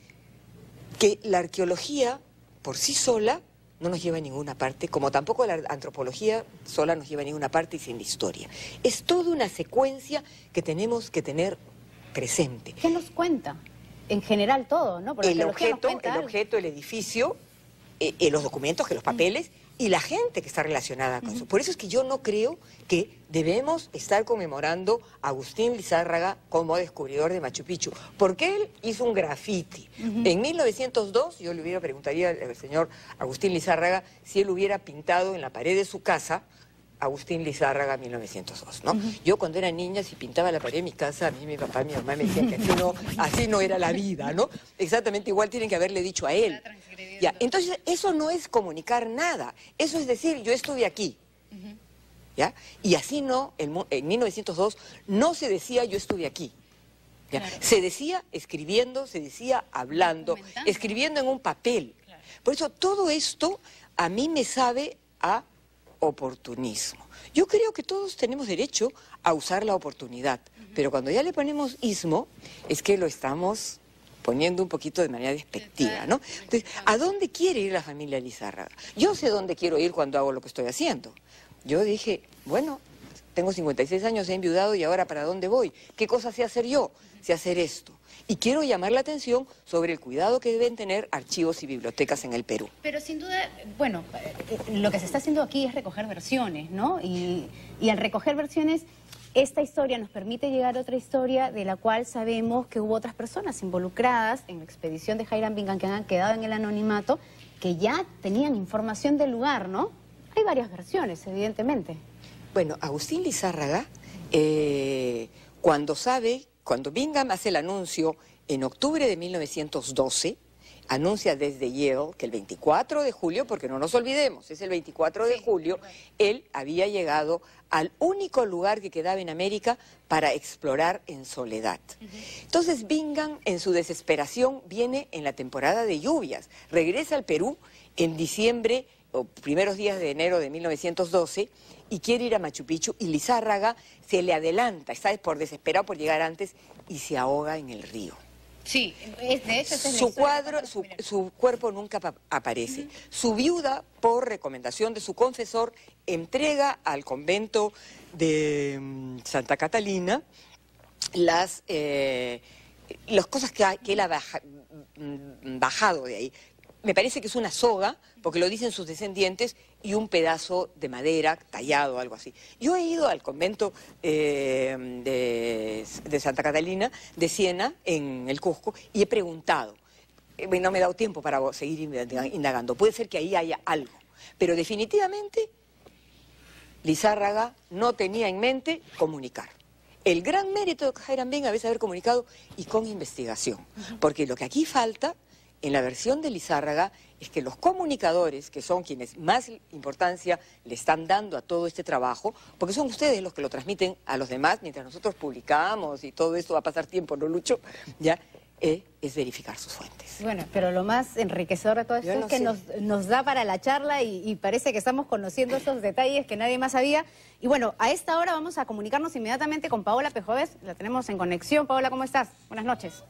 Speaker 3: que la arqueología por sí sola no nos lleva a ninguna parte, como tampoco la antropología sola nos lleva a ninguna parte y sin la historia. Es toda una secuencia que tenemos que tener presente.
Speaker 1: ¿Qué nos cuenta? En general todo, ¿no?
Speaker 3: Porque el objeto, el objeto, el edificio, eh, eh, los documentos, que los papeles, mm. y la gente que está relacionada con mm. eso. Por eso es que yo no creo que debemos estar conmemorando a Agustín Lizárraga como descubridor de Machu Picchu, porque él hizo un graffiti. Mm-hmm. En mil novecientos dos, yo le hubiera preguntaría al señor Agustín Lizárraga si él hubiera pintado en la pared de su casa Agustín Lizárraga, mil novecientos dos, ¿no? Uh-huh. Yo cuando era niña, si pintaba la pared de mi casa, a mí mi papá y mi mamá me decían que así no, así no era la vida, ¿no? Exactamente igual tienen que haberle dicho a él. Ya, entonces, eso no es comunicar nada. Eso es decir, yo estuve aquí. Uh-huh. ¿Ya? Y así no, en, en mil novecientos dos no se decía yo estuve aquí. ¿Ya? Claro. Se decía escribiendo, se decía hablando, escribiendo en un papel. Claro. Por eso todo esto a mí me sabe a oportunismo. Yo creo que todos tenemos derecho a usar la oportunidad, uh-huh. pero cuando ya le ponemos ismo, es que lo estamos poniendo un poquito de manera despectiva, ¿no? Entonces, ¿a dónde quiere ir la familia Lizárraga? Yo sé dónde quiero ir cuando hago lo que estoy haciendo. Yo dije, bueno, tengo cincuenta y seis años, he enviudado y ahora ¿para dónde voy? ¿Qué cosa sé hacer yo? Sé hacer esto. Y quiero llamar la atención sobre el cuidado que deben tener archivos y bibliotecas en el Perú.
Speaker 1: Pero sin duda, bueno, lo que se está haciendo aquí es recoger versiones, ¿no? Y, y al recoger versiones, esta historia nos permite llegar a otra historia de la cual sabemos que hubo otras personas involucradas en la expedición de Hiram Bingham que han quedado en el anonimato, que ya tenían información del lugar, ¿no? Hay varias versiones, evidentemente.
Speaker 3: Bueno, Agustín Lizárraga, eh, cuando sabe... Cuando Bingham hace el anuncio en octubre de mil novecientos doce, anuncia desde Yale que el veinticuatro de julio, porque no nos olvidemos, es el veinticuatro de julio, él había llegado al único lugar que quedaba en América para explorar en soledad. Entonces Bingham, en su desesperación, viene en la temporada de lluvias, regresa al Perú en diciembre o primeros días de enero de mil novecientos doce, y quiere ir a Machu Picchu, y Lizárraga se le adelanta, está por desesperado por llegar antes, y se ahoga en el río.
Speaker 1: Sí, es, de hecho... Es
Speaker 3: su cuadro, su, su cuerpo nunca aparece. Uh-huh. Su viuda, por recomendación de su confesor, entrega al convento de um, Santa Catalina las, eh, las cosas que, ha, que él ha baja, bajado de ahí. Me parece que es una soga, porque lo dicen sus descendientes, y un pedazo de madera tallado, algo así. Yo he ido al convento eh, de, de Santa Catalina, de Siena, en el Cusco, y he preguntado. Eh, no me he dado tiempo para seguir indagando. Puede ser que ahí haya algo. Pero definitivamente, Lizárraga no tenía en mente comunicar. El gran mérito de Hiram Bingham es haber comunicado y con investigación. Porque lo que aquí falta... En la versión de Lizárraga es que los comunicadores, que son quienes más importancia le están dando a todo este trabajo, porque son ustedes los que lo transmiten a los demás, mientras nosotros publicamos y todo esto va a pasar tiempo, ¿no, Lucho? Ya, eh, es verificar sus fuentes.
Speaker 1: Bueno, pero lo más enriquecedor de todo esto no es que nos, nos da para la charla y, y parece que estamos conociendo esos detalles que nadie más sabía. Y bueno, a esta hora vamos a comunicarnos inmediatamente con Paola Pejoves, la tenemos en conexión. Paola, ¿cómo estás? Buenas noches.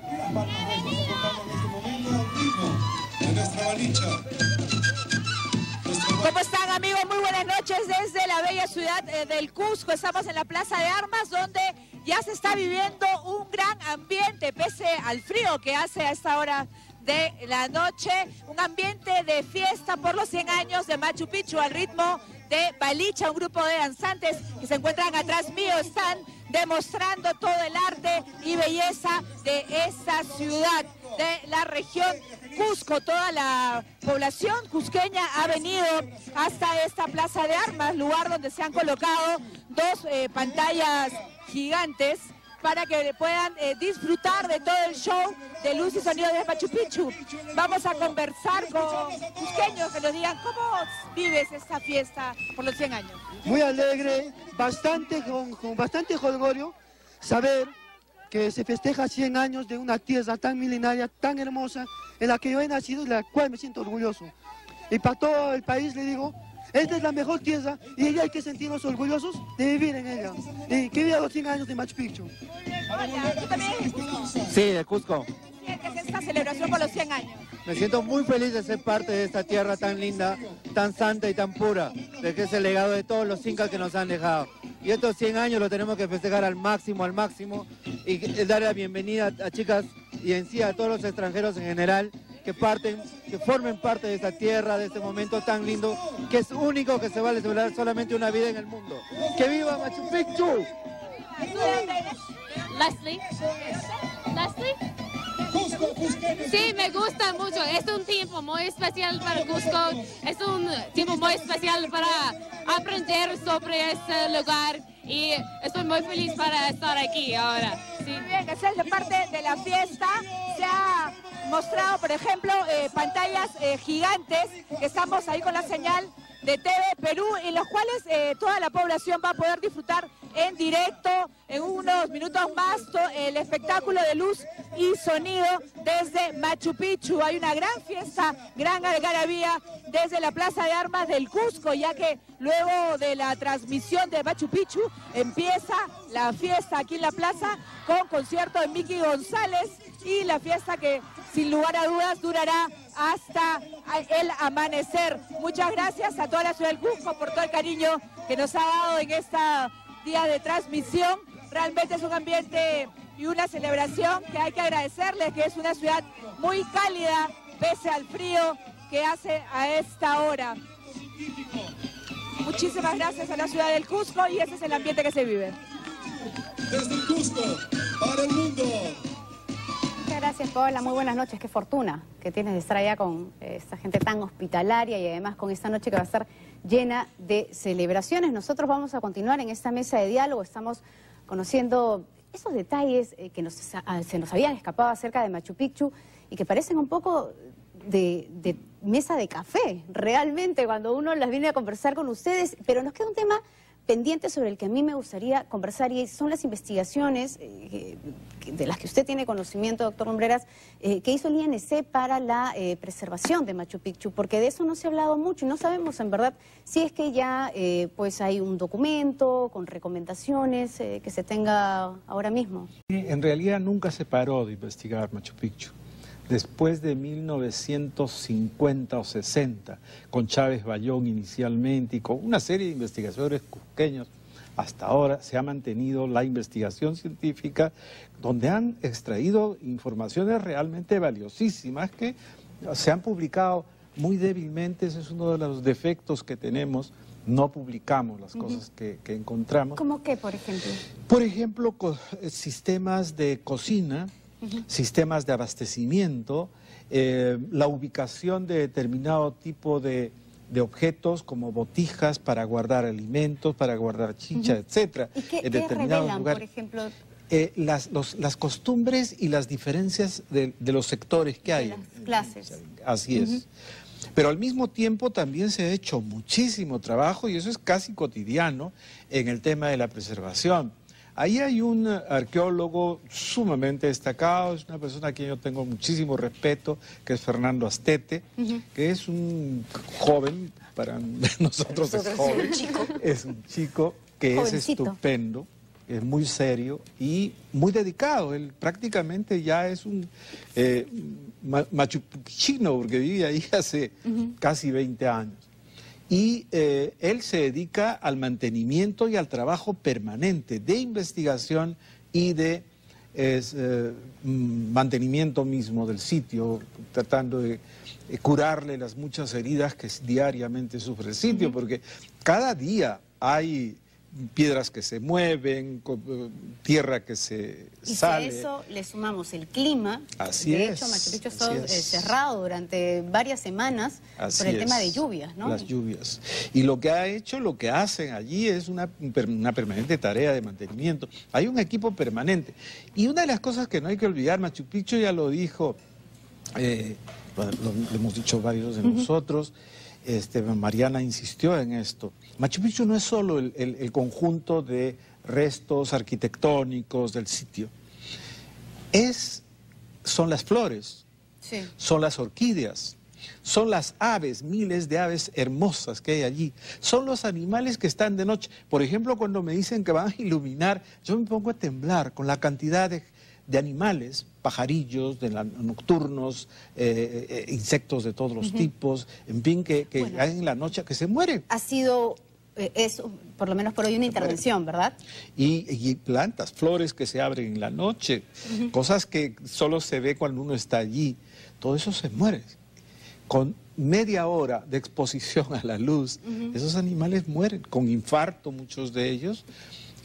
Speaker 5: ¿Cómo están, amigos? Muy buenas noches desde la bella ciudad eh, del Cusco. Estamos en la Plaza de Armas, donde ya se está viviendo un gran ambiente, pese al frío que hace a esta hora de la noche. Un ambiente de fiesta por los cien años de Machu Picchu, al ritmo de Balicha, un grupo de danzantes que se encuentran atrás mío. Están demostrando todo el arte y belleza de esta ciudad, de la región Cusco. Toda la población cusqueña ha venido hasta esta Plaza de Armas, lugar donde se han colocado dos eh, pantallas gigantes para que puedan eh, disfrutar de todo el show de luz y sonido de Machu Picchu. Vamos a conversar con cusqueños que nos digan cómo vives esta fiesta por los cien años.
Speaker 6: Muy alegre, bastante con, con bastante jolgorio, saber que se festeja cien años de una tierra tan milenaria, tan hermosa, en la que yo he nacido y de la cual me siento orgulloso. Y para todo el país le digo, esta es la mejor tierra y ella hay que sentirnos orgullosos de vivir en ella. Y que viva los cien años de Machu Picchu.
Speaker 5: ¿Tú también eres de Cusco?
Speaker 7: Sí, de Cusco.
Speaker 5: ¿Qué es esta celebración por los cien años?
Speaker 7: Me siento muy feliz de ser parte de esta tierra tan linda, tan santa y tan pura, de que es el legado de todos los incas que nos han dejado. Y estos cien años lo tenemos que festejar al máximo, al máximo, y dar la bienvenida a chicas y en sí a todos los extranjeros en general que parten, que formen parte de esta tierra, de este momento tan lindo, que es único, que se vale celebrar solamente una vida en el mundo. ¡Que viva Machu Picchu!
Speaker 5: Leslie. Leslie.
Speaker 8: Sí, me gusta mucho. Es un tiempo muy especial para Cusco. Es un tiempo muy especial para aprender sobre este lugar. Y estoy muy feliz para estar aquí ahora. Sí.
Speaker 5: Muy bien, esa es parte de la fiesta. Se ha mostrado, por ejemplo, eh, pantallas eh, gigantes, que estamos ahí con la señal de T V Perú, en los cuales eh, toda la población va a poder disfrutar en directo, en unos minutos más, el espectáculo de luz y sonido desde Machu Picchu. Hay una gran fiesta, gran algarabía desde la Plaza de Armas del Cusco, ya que luego de la transmisión de Machu Picchu empieza la fiesta aquí en la plaza con concierto de Miki González y la fiesta que sin lugar a dudas durará hasta el amanecer. Muchas gracias a toda la ciudad del Cusco por todo el cariño que nos ha dado en este día de transmisión. Realmente es un ambiente y una celebración que hay que agradecerles, que es una ciudad muy cálida pese al frío que hace a esta hora. Muchísimas gracias a la ciudad del Cusco y ese es el ambiente que se vive.
Speaker 9: Desde el Cusco, para el mundo.
Speaker 1: Muchas gracias, Paola. Muy buenas noches. Qué fortuna que tienes de estar allá con eh, esta gente tan hospitalaria y además con esta noche que va a estar llena de celebraciones. Nosotros vamos a continuar en esta mesa de diálogo. Estamos conociendo esos detalles eh, que nos, a, se nos habían escapado acerca de Machu Picchu y que parecen un poco de, de mesa de café, realmente, cuando uno las viene a conversar con ustedes. Pero nos queda un tema pendiente sobre el que a mí me gustaría conversar y son las investigaciones eh, de las que usted tiene conocimiento, doctor Lumbreras, eh, que hizo el I N C para la eh, preservación de Machu Picchu, porque de eso no se ha hablado mucho y no sabemos en verdad si es que ya eh, pues hay un documento con recomendaciones eh, que se tenga ahora mismo.
Speaker 4: En realidad nunca se paró de investigar Machu Picchu. Después de mil novecientos cincuenta o sesenta, con Chávez Bayón inicialmente y con una serie de investigadores cusqueños, hasta ahora se ha mantenido la investigación científica donde han extraído informaciones realmente valiosísimas que se han publicado muy débilmente. Ese es uno de los defectos que tenemos. No publicamos las cosas uh-huh. que, que encontramos.
Speaker 1: ¿Cómo qué, por ejemplo?
Speaker 4: Por ejemplo, sistemas de cocina, Uh-huh. sistemas de abastecimiento, eh, la ubicación de determinado tipo de, de objetos como botijas para guardar alimentos, para guardar chicha, uh-huh. etcétera.
Speaker 1: ¿Y qué, en qué revelan, lugar, por ejemplo?
Speaker 4: Eh, las, los, las costumbres y las diferencias de, de los sectores que
Speaker 1: de
Speaker 4: hay.
Speaker 1: Las clases.
Speaker 4: Así uh-huh. es. Pero al mismo tiempo también se ha hecho muchísimo trabajo y eso es casi cotidiano en el tema de la preservación. Ahí hay un arqueólogo sumamente destacado, es una persona a quien yo tengo muchísimo respeto, que es Fernando Astete, uh-huh. que es un joven, para nosotros es joven,
Speaker 1: es un chico,
Speaker 4: es un chico que Jovencito. es estupendo, es muy serio y muy dedicado. Él prácticamente ya es un eh, machupichino, porque vive ahí hace uh-huh. casi veinte años. Y eh, él se dedica al mantenimiento y al trabajo permanente de investigación y de es, eh, mantenimiento mismo del sitio, tratando de eh, curarle las muchas heridas que diariamente sufre el sitio, uh-huh. porque cada día hay piedras que se mueven, tierra que se
Speaker 1: y
Speaker 4: sale.
Speaker 1: Y si a eso le sumamos el clima,
Speaker 4: así
Speaker 1: de
Speaker 4: es,
Speaker 1: hecho Machu Picchu está
Speaker 4: es.
Speaker 1: cerrado durante varias semanas
Speaker 4: así
Speaker 1: por el
Speaker 4: es.
Speaker 1: tema de lluvias, ¿no?
Speaker 4: Las lluvias. Y lo que ha hecho, lo que hacen allí es una, una permanente tarea de mantenimiento. Hay un equipo permanente. Y una de las cosas que no hay que olvidar, Machu Picchu ya lo dijo, eh, lo, lo hemos dicho varios de uh-huh. nosotros, Este, Mariana insistió en esto. Machu Picchu no es solo el, el, el conjunto de restos arquitectónicos del sitio. Es, son las flores,
Speaker 1: sí.
Speaker 4: son las orquídeas, son las aves, miles de aves hermosas que hay allí. Son los animales que están de noche. Por ejemplo, cuando me dicen que van a iluminar, yo me pongo a temblar con la cantidad de... de animales, pajarillos, de la, nocturnos, eh, eh, insectos de todos los uh-huh. tipos, en fin, que, que bueno, hay en la noche, que se mueren.
Speaker 1: Ha sido, eh, es, por lo menos por hoy, una intervención, ¿verdad?
Speaker 4: Y, y plantas, flores que se abren en la noche, uh-huh. cosas que solo se ve cuando uno está allí, todo eso se muere. Con media hora de exposición a la luz, uh-huh. esos animales mueren, con infarto muchos de ellos,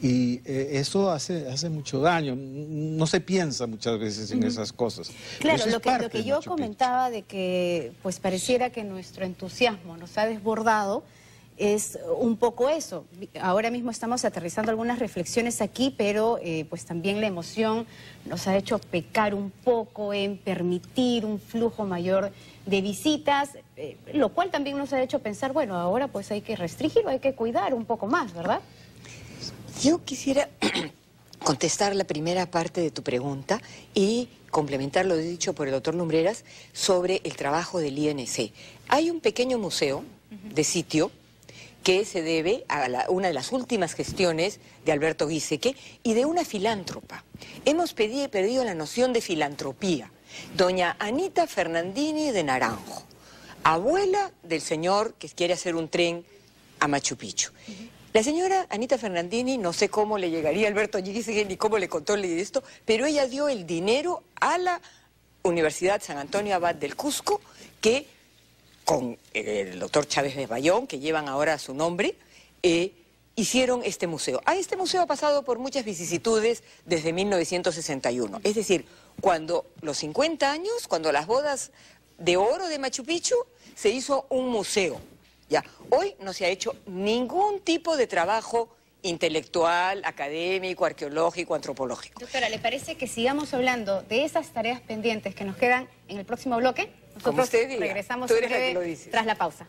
Speaker 4: Y eh, eso hace, hace mucho daño. No se piensa muchas veces en uh-huh. esas cosas.
Speaker 1: Claro,
Speaker 4: eso es
Speaker 1: lo que, lo que yo comentaba de que pues pareciera que nuestro entusiasmo nos ha desbordado es un poco eso. Ahora mismo estamos aterrizando algunas reflexiones aquí, pero eh, pues también la emoción nos ha hecho pecar un poco en permitir un flujo mayor de visitas, eh, lo cual también nos ha hecho pensar, bueno, ahora pues hay que restringir, hay que cuidar un poco más, ¿verdad?
Speaker 3: Yo quisiera contestar la primera parte de tu pregunta y complementar lo dicho por el doctor Lumbreras sobre el trabajo del I N C. Hay un pequeño museo de sitio que se debe a la, una de las últimas gestiones de Alberto Giesecke y de una filántropa. Hemos pedido, perdido la noción de filantropía. Doña Anita Fernandini de Naranjo, abuela del señor que quiere hacer un tren a Machu Picchu. Uh-huh. La señora Anita Fernandini, no sé cómo le llegaría a Alberto Giesecke ni cómo le contó esto, pero ella dio el dinero a la Universidad San Antonio Abad del Cusco, que con el doctor Chávez de Bayón, que llevan ahora su nombre, eh, hicieron este museo. Ah, este museo ha pasado por muchas vicisitudes desde mil novecientos sesenta y uno. Es decir, cuando los cincuenta años, cuando las bodas de oro de Machu Picchu, se hizo un museo. Ya, hoy no se ha hecho ningún tipo de trabajo intelectual, académico, arqueológico, antropológico.
Speaker 1: Doctora, ¿le parece que sigamos hablando de esas tareas pendientes que nos quedan en el próximo bloque? Nosotros
Speaker 3: Como usted diga.
Speaker 1: Regresamos
Speaker 3: Tú eres
Speaker 1: breve
Speaker 3: la que lo dices.
Speaker 1: Tras la pausa.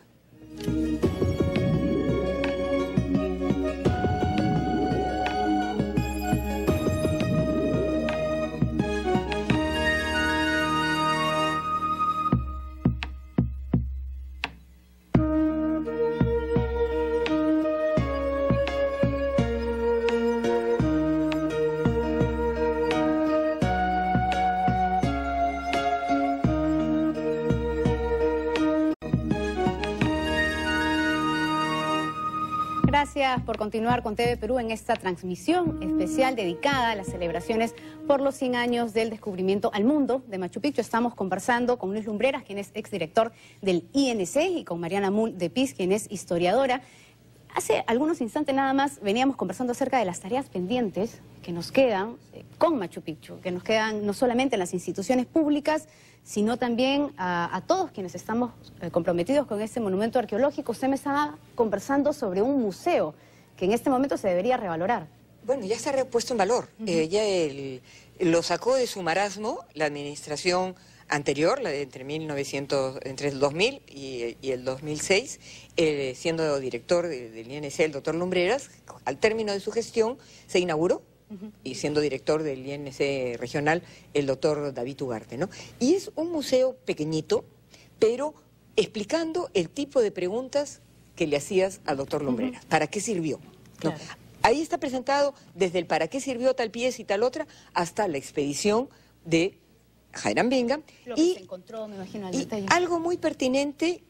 Speaker 1: Gracias por continuar con T V Perú en esta transmisión especial dedicada a las celebraciones por los cien años del descubrimiento al mundo de Machu Picchu. Estamos conversando con Luis Lumbreras, quien es exdirector del I N C, y con Mariana Mull de Piz, quien es historiadora. Hace algunos instantes nada más veníamos conversando acerca de las tareas pendientes que nos quedan eh, con Machu Picchu, que nos quedan no solamente en las instituciones públicas, sino también a, a todos quienes estamos eh, comprometidos con este monumento arqueológico. Usted me estaba conversando sobre un museo que en este momento se debería revalorar.
Speaker 3: Bueno, ya se ha repuesto en valor. Uh-huh. eh, ya el, lo sacó de su marasmo la administración anterior, la de entre mil novecientos, entre el dos mil y, y el dos mil seis, eh, siendo director de, del I N C el doctor Lumbreras. Al término de su gestión se inauguró. Uh-huh. Y siendo director del I N C regional, el doctor David Ugarte, ¿no? Y es un museo pequeñito, pero explicando el tipo de preguntas que le hacías al doctor Lumbreras. Uh-huh. ¿Para qué sirvió? Claro. ¿No? Ahí está presentado desde el para qué sirvió tal pieza y tal otra, hasta la expedición de Hiram Bingham.
Speaker 1: Lo
Speaker 3: y,
Speaker 1: que se encontró, me imagino, al
Speaker 3: y
Speaker 1: detalle.
Speaker 3: Algo muy pertinente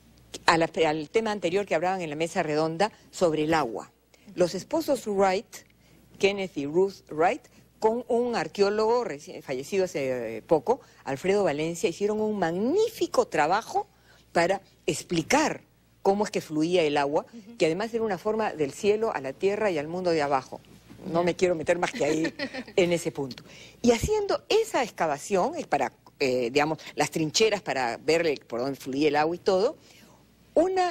Speaker 3: a la, al tema anterior que hablaban en la mesa redonda sobre el agua. Uh-huh. Los esposos Wright, Kenneth y Ruth Wright, con un arqueólogo recién fallecido hace poco, Alfredo Valencia, hicieron un magnífico trabajo para explicar cómo es que fluía el agua, uh-huh. que además era una forma del cielo a la tierra y al mundo de abajo. No me quiero meter más que ahí en ese punto. Y haciendo esa excavación, para, eh, digamos, las trincheras para ver por dónde fluía el agua y todo, una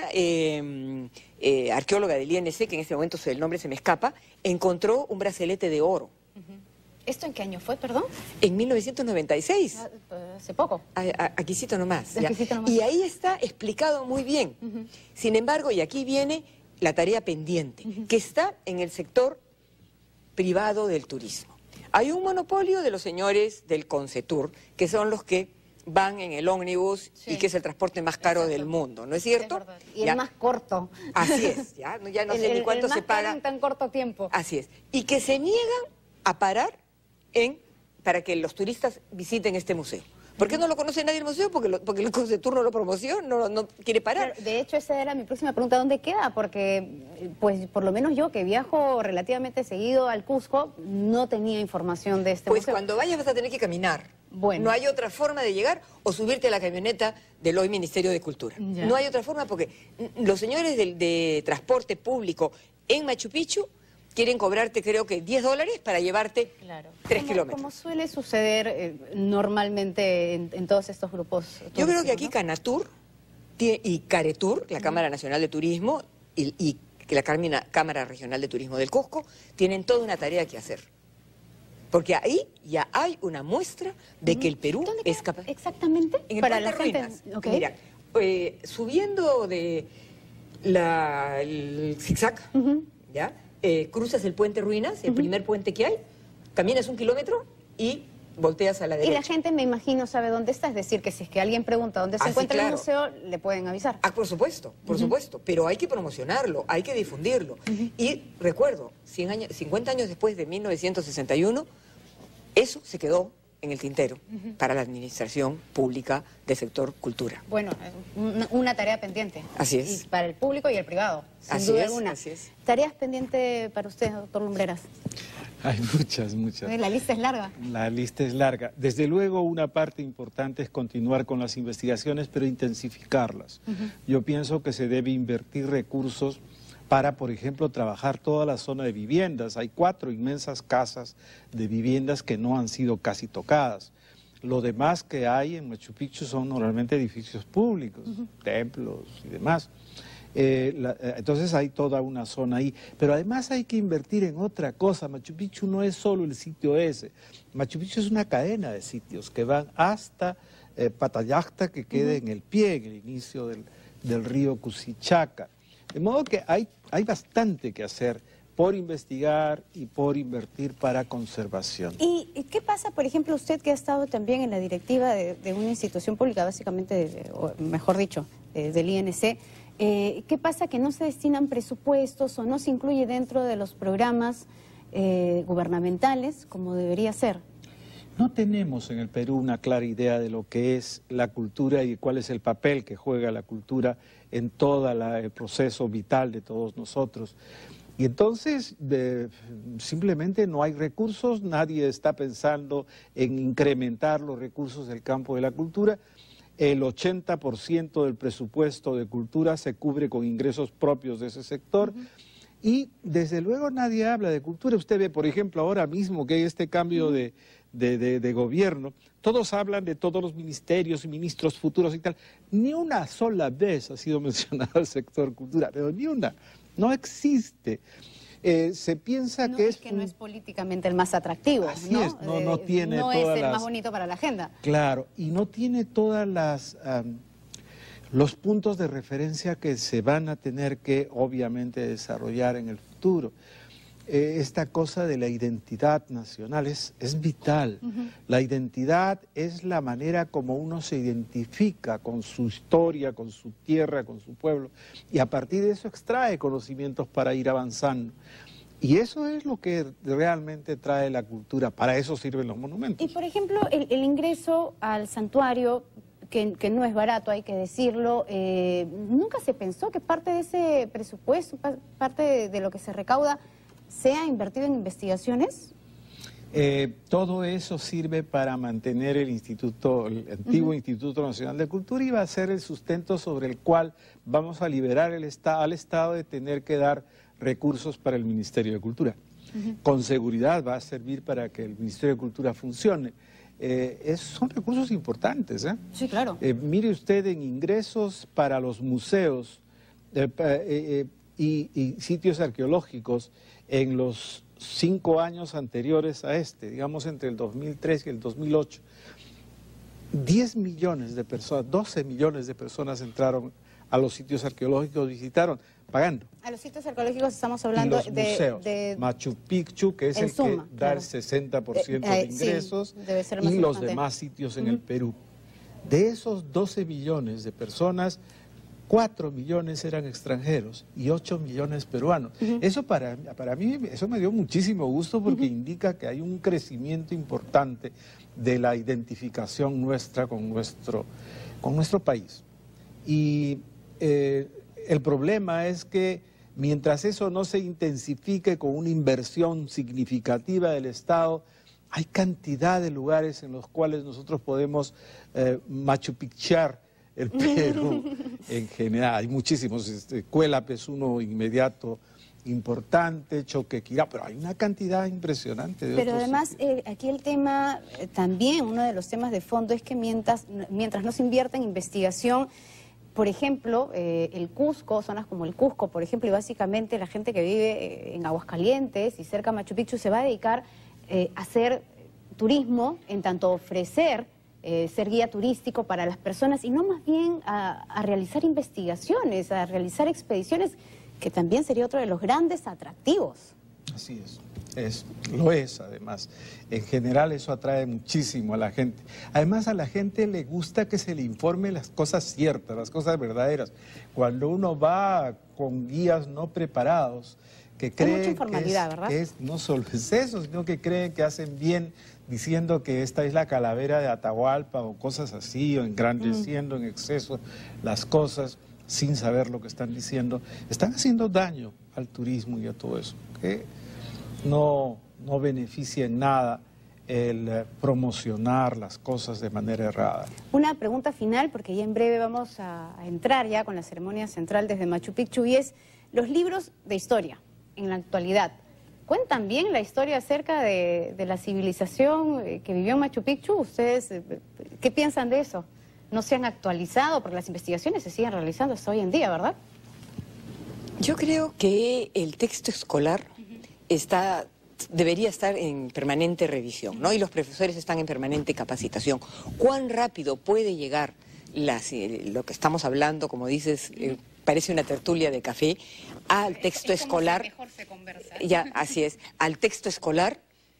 Speaker 3: eh, eh, arqueóloga del I N C, que en este momento el nombre se me escapa, encontró un bracelete de oro.
Speaker 1: Uh-huh. ¿Esto en qué año fue, perdón?
Speaker 3: En mil novecientos noventa y seis.
Speaker 1: Ah, hace poco.
Speaker 3: A, a, aquícito nomás.
Speaker 1: Aquícito nomás.
Speaker 3: Y ahí está explicado muy bien. Uh-huh. Sin embargo, y aquí viene la tarea pendiente, uh-huh. que está en el sector privado del turismo. Hay un monopolio de los señores del Concetur, que son los que van en el ómnibus, sí. y que es el transporte más caro Exacto. del mundo, ¿no es cierto?
Speaker 1: Es y ya. el más corto.
Speaker 3: Así es, ya, ya no el, sé ni cuánto
Speaker 1: el más
Speaker 3: se paga.
Speaker 1: En tan corto tiempo.
Speaker 3: Así es. Y que se niegan a parar en para que los turistas visiten este museo. ¿Por qué no lo conoce nadie el museo? Porque, lo, porque el Concetur no lo promociona, no, no quiere parar.
Speaker 1: Pero, de hecho, esa era mi próxima pregunta, ¿dónde queda? Porque, pues, por lo menos yo, que viajo relativamente seguido al Cusco, no tenía información de este
Speaker 3: pues
Speaker 1: museo.
Speaker 3: Pues cuando vayas vas a tener que caminar.
Speaker 1: Bueno.
Speaker 3: No hay otra forma de llegar o subirte a la camioneta del hoy Ministerio de Cultura. Ya. No hay otra forma porque los señores de, de transporte público en Machu Picchu quieren cobrarte creo que diez dólares para llevarte
Speaker 1: Claro.
Speaker 3: tres
Speaker 1: Como-
Speaker 3: kilómetros.
Speaker 1: Como suele suceder eh, normalmente en, en todos estos grupos.
Speaker 3: Yo creo que
Speaker 1: turísticos,
Speaker 3: aquí
Speaker 1: ¿no?
Speaker 3: Canatur tie- y Caretur, la Cámara Nacional de Turismo, y, y la Cámara, Cámara Regional de Turismo del Cusco, tienen toda una tarea que hacer. Porque ahí ya hay una muestra de que el Perú
Speaker 1: ¿Dónde
Speaker 3: es
Speaker 1: queda
Speaker 3: capaz...
Speaker 1: exactamente?
Speaker 3: En el
Speaker 1: para
Speaker 3: Puente
Speaker 1: la gente.
Speaker 3: Ruinas.
Speaker 1: Ok.
Speaker 3: Mira, eh, subiendo de la, el zigzag,
Speaker 1: Ujú.
Speaker 3: ¿ya? Eh, cruzas el Puente Ruinas, el primer puente que hay, caminas un kilómetro y volteas a la
Speaker 1: Y
Speaker 3: derecha.
Speaker 1: la gente, me imagino, sabe dónde está. Es decir, que si es que alguien pregunta dónde se
Speaker 3: Ah, sí,
Speaker 1: encuentra
Speaker 3: claro.
Speaker 1: el museo, le pueden avisar.
Speaker 3: Ah, por supuesto, por supuesto, pero hay que promocionarlo, hay que difundirlo. Y recuerdo, cien años, cincuenta años después de mil novecientos sesenta y uno, eso se quedó en el tintero para la administración pública del sector cultura.
Speaker 1: Bueno, una, una tarea pendiente.
Speaker 3: Así es.
Speaker 1: Y para el público y el privado, sin
Speaker 3: Así
Speaker 1: duda
Speaker 3: es,
Speaker 1: alguna.
Speaker 3: así es.
Speaker 1: ¿Tareas pendientes para usted, doctor Lumbreras?
Speaker 4: Hay muchas, muchas.
Speaker 1: La lista es larga.
Speaker 4: La lista es larga. Desde luego, una parte importante es continuar con las investigaciones, pero intensificarlas. Yo pienso que se debe invertir recursos para, por ejemplo, trabajar toda la zona de viviendas. Hay cuatro inmensas casas de viviendas que no han sido casi tocadas. Lo demás que hay en Machu Picchu son normalmente edificios públicos, templos y demás. Eh, la, eh, entonces hay toda una zona ahí. Pero además hay que invertir en otra cosa. Machu Picchu no es solo el sitio ese. Machu Picchu es una cadena de sitios que van hasta eh, Patallacta, que queda uh-huh. en el pie, en el inicio del, del río Cusichaca. De modo que hay, hay bastante que hacer por investigar y por invertir para conservación.
Speaker 1: ¿Y qué pasa, por ejemplo, usted que ha estado también en la directiva de, de una institución pública, básicamente, de, o mejor dicho, de, del I N C? Eh, ¿Qué pasa que no se destinan presupuestos o no se incluye dentro de los programas eh, gubernamentales como debería ser?
Speaker 4: No tenemos en el Perú una clara idea de lo que es la cultura y cuál es el papel que juega la cultura en todo el proceso vital de todos nosotros. Y entonces de, simplemente no hay recursos, nadie está pensando en incrementar los recursos del campo de la cultura. El ochenta por ciento del presupuesto de cultura se cubre con ingresos propios de ese sector. Uh-huh. Y desde luego nadie habla de cultura. Usted ve, por ejemplo, ahora mismo que hay este cambio de, de, de, de gobierno, todos hablan de todos los ministerios y ministros futuros y tal. Ni una sola vez ha sido mencionado el sector cultura, pero ni una. No existe. Eh, se piensa
Speaker 1: no,
Speaker 4: que
Speaker 1: es...
Speaker 4: es
Speaker 1: que
Speaker 4: un...
Speaker 1: no es políticamente el más atractivo,
Speaker 4: Así
Speaker 1: ¿no?
Speaker 4: es, no, no tiene
Speaker 1: eh, No
Speaker 4: todas
Speaker 1: es el
Speaker 4: las...
Speaker 1: más bonito para la agenda.
Speaker 4: Claro, y no tiene todas las... Um, los puntos de referencia que se van a tener que, obviamente, desarrollar en el futuro. Eh, esta cosa de la identidad nacional es, es vital. Uh-huh. La identidad es la manera como uno se identifica con su historia, con su tierra, con su pueblo, y a partir de eso extrae conocimientos para ir avanzando. Y eso es lo que realmente trae la cultura, para eso sirven los monumentos.
Speaker 1: Y por ejemplo, el, el ingreso al santuario, que, que no es barato, hay que decirlo, eh, ¿nunca se pensó que parte de ese presupuesto, parte de, de lo que se recauda, sea invertido en investigaciones?
Speaker 4: Eh, todo eso sirve para mantener el instituto, el antiguo uh-huh. Instituto Nacional de Cultura, y va a ser el sustento sobre el cual vamos a liberar el esta, al Estado de tener que dar recursos para el Ministerio de Cultura. Uh-huh. Con seguridad va a servir para que el Ministerio de Cultura funcione. Eh, es, son recursos importantes. ¿eh?
Speaker 1: Sí, claro.
Speaker 4: Eh, mire usted en ingresos para los museos eh, eh, y, y sitios arqueológicos en los cinco años anteriores a este, digamos entre el dos mil tres y el dos mil ocho, diez millones de personas, doce millones de personas entraron a los sitios arqueológicos, visitaron, pagando.
Speaker 1: A los sitios arqueológicos estamos hablando
Speaker 4: y los
Speaker 1: de,
Speaker 4: museos,
Speaker 1: de...
Speaker 4: Machu Picchu, que es el
Speaker 1: suma,
Speaker 4: que da
Speaker 1: claro.
Speaker 4: el sesenta por ciento
Speaker 1: eh, eh,
Speaker 4: de ingresos,
Speaker 1: sí, debe ser
Speaker 4: y
Speaker 1: más
Speaker 4: los
Speaker 1: importante.
Speaker 4: demás sitios en
Speaker 1: uh-huh.
Speaker 4: el Perú. De esos doce millones de personas, cuatro millones eran extranjeros y ocho millones peruanos. Uh-huh. Eso para, para mí, eso me dio muchísimo gusto porque uh-huh. indica que hay un crecimiento importante de la identificación nuestra con nuestro, con nuestro país. Y eh, el problema es que mientras eso no se intensifique con una inversión significativa del Estado, hay cantidad de lugares en los cuales nosotros podemos eh, machupicchar el Perú en general. Hay muchísimos. Este, Cuélap es uno inmediato importante, Choquequirá, pero hay una cantidad impresionante de
Speaker 1: Pero
Speaker 4: otros
Speaker 1: además, eh, aquí el tema, eh, también uno de los temas de fondo es que mientras, mientras no se invierte en investigación, por ejemplo, eh, el Cusco, zonas como el Cusco, por ejemplo, y básicamente la gente que vive eh, en Aguascalientes y cerca de Machu Picchu se va a dedicar eh, a hacer turismo, en tanto ofrecer eh, ser guía turístico para las personas y no más bien a, a realizar investigaciones, a realizar expediciones, que también sería otro de los grandes atractivos.
Speaker 4: Así es. Es, lo es, además. En general eso atrae muchísimo a la gente. Además, a la gente le gusta que se le informe las cosas ciertas, las cosas verdaderas. Cuando uno va con guías no preparados, que creen
Speaker 1: mucha informalidad,
Speaker 4: que, es,
Speaker 1: ¿verdad?
Speaker 4: que es, no solo es eso, sino que creen que hacen bien diciendo que esta es la calavera de Atahualpa o cosas así, o engrandeciendo mm. en exceso las cosas sin saber lo que están diciendo, están haciendo daño al turismo y a todo eso. ¿Okay? No, no beneficia en nada el eh, promocionar las cosas de manera errada.
Speaker 1: Una pregunta final, porque ya en breve vamos a, a entrar ya con la ceremonia central desde Machu Picchu, y es los libros de historia en la actualidad. ¿Cuentan bien la historia acerca de, de la civilización que vivió en Machu Picchu? ¿Ustedes eh, qué piensan de eso? ¿No se han actualizado? Porque las investigaciones se siguen realizando hasta hoy en día, ¿verdad?
Speaker 3: Yo creo que el texto escolar está, debería estar en permanente revisión, ¿no? Y los profesores están en permanente capacitación. ¿Cuán rápido puede llegar las, eh, lo que estamos hablando, como dices, eh, parece una tertulia de café, al texto
Speaker 1: es como
Speaker 3: escolar?
Speaker 1: mejor se conversa.
Speaker 3: Ya, así es, al texto escolar.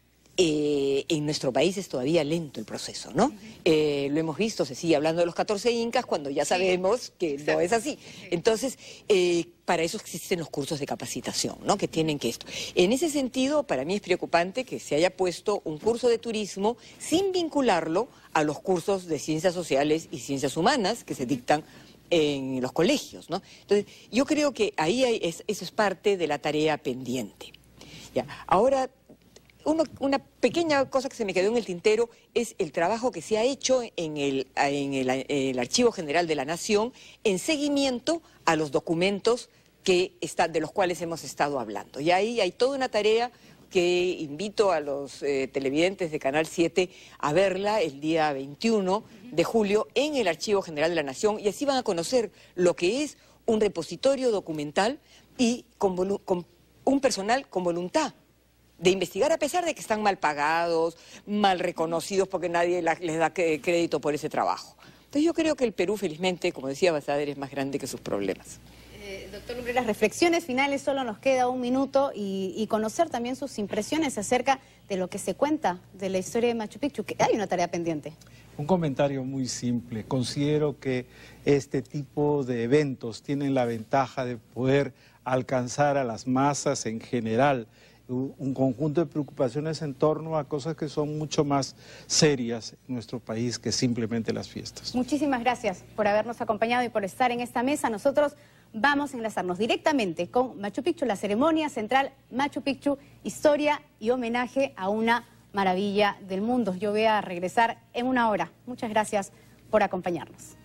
Speaker 3: Eh, en nuestro país es todavía lento el proceso, ¿no? Uh-huh. eh, lo hemos visto, se sigue hablando de los catorce incas cuando ya sabemos sí, que exacto. no es así. Sí. Entonces, eh, para eso existen los cursos de capacitación, ¿no? Que tienen que esto. En ese sentido, para mí es preocupante que se haya puesto un curso de turismo sin vincularlo a los cursos de ciencias sociales y ciencias humanas que se dictan en los colegios, ¿no? Entonces, yo creo que ahí hay, es, eso es parte de la tarea pendiente. Ya, ahora... Uno, una pequeña cosa que se me quedó en el tintero es el trabajo que se ha hecho en el, en el, el Archivo General de la Nación en seguimiento a los documentos que está, de los cuales hemos estado hablando. Y ahí hay toda una tarea que invito a los eh, televidentes de Canal siete a verla el día veintiuno de julio en el Archivo General de la Nación, y así van a conocer lo que es un repositorio documental y con, con un personal con voluntad de investigar, a pesar de que están mal pagados, mal reconocidos, porque nadie la, les da crédito por ese trabajo. Entonces yo creo que el Perú, felizmente, como decía Basader, es más grande que sus problemas.
Speaker 1: Eh, doctor Lumbreras, reflexiones finales, solo nos queda un minuto, y, y conocer también sus impresiones acerca de lo que se cuenta de la historia de Machu Picchu, que hay una tarea pendiente. Un comentario muy simple. Considero que este tipo de eventos tienen la ventaja de poder alcanzar a las masas en general, un conjunto de preocupaciones en torno a cosas que son mucho más serias en nuestro país que simplemente las fiestas. Muchísimas gracias por habernos acompañado y por estar en esta mesa. Nosotros vamos a enlazarnos directamente con Machu Picchu, la ceremonia central Machu Picchu, historia y homenaje a una maravilla del mundo. Yo voy a regresar en una hora. Muchas gracias por acompañarnos.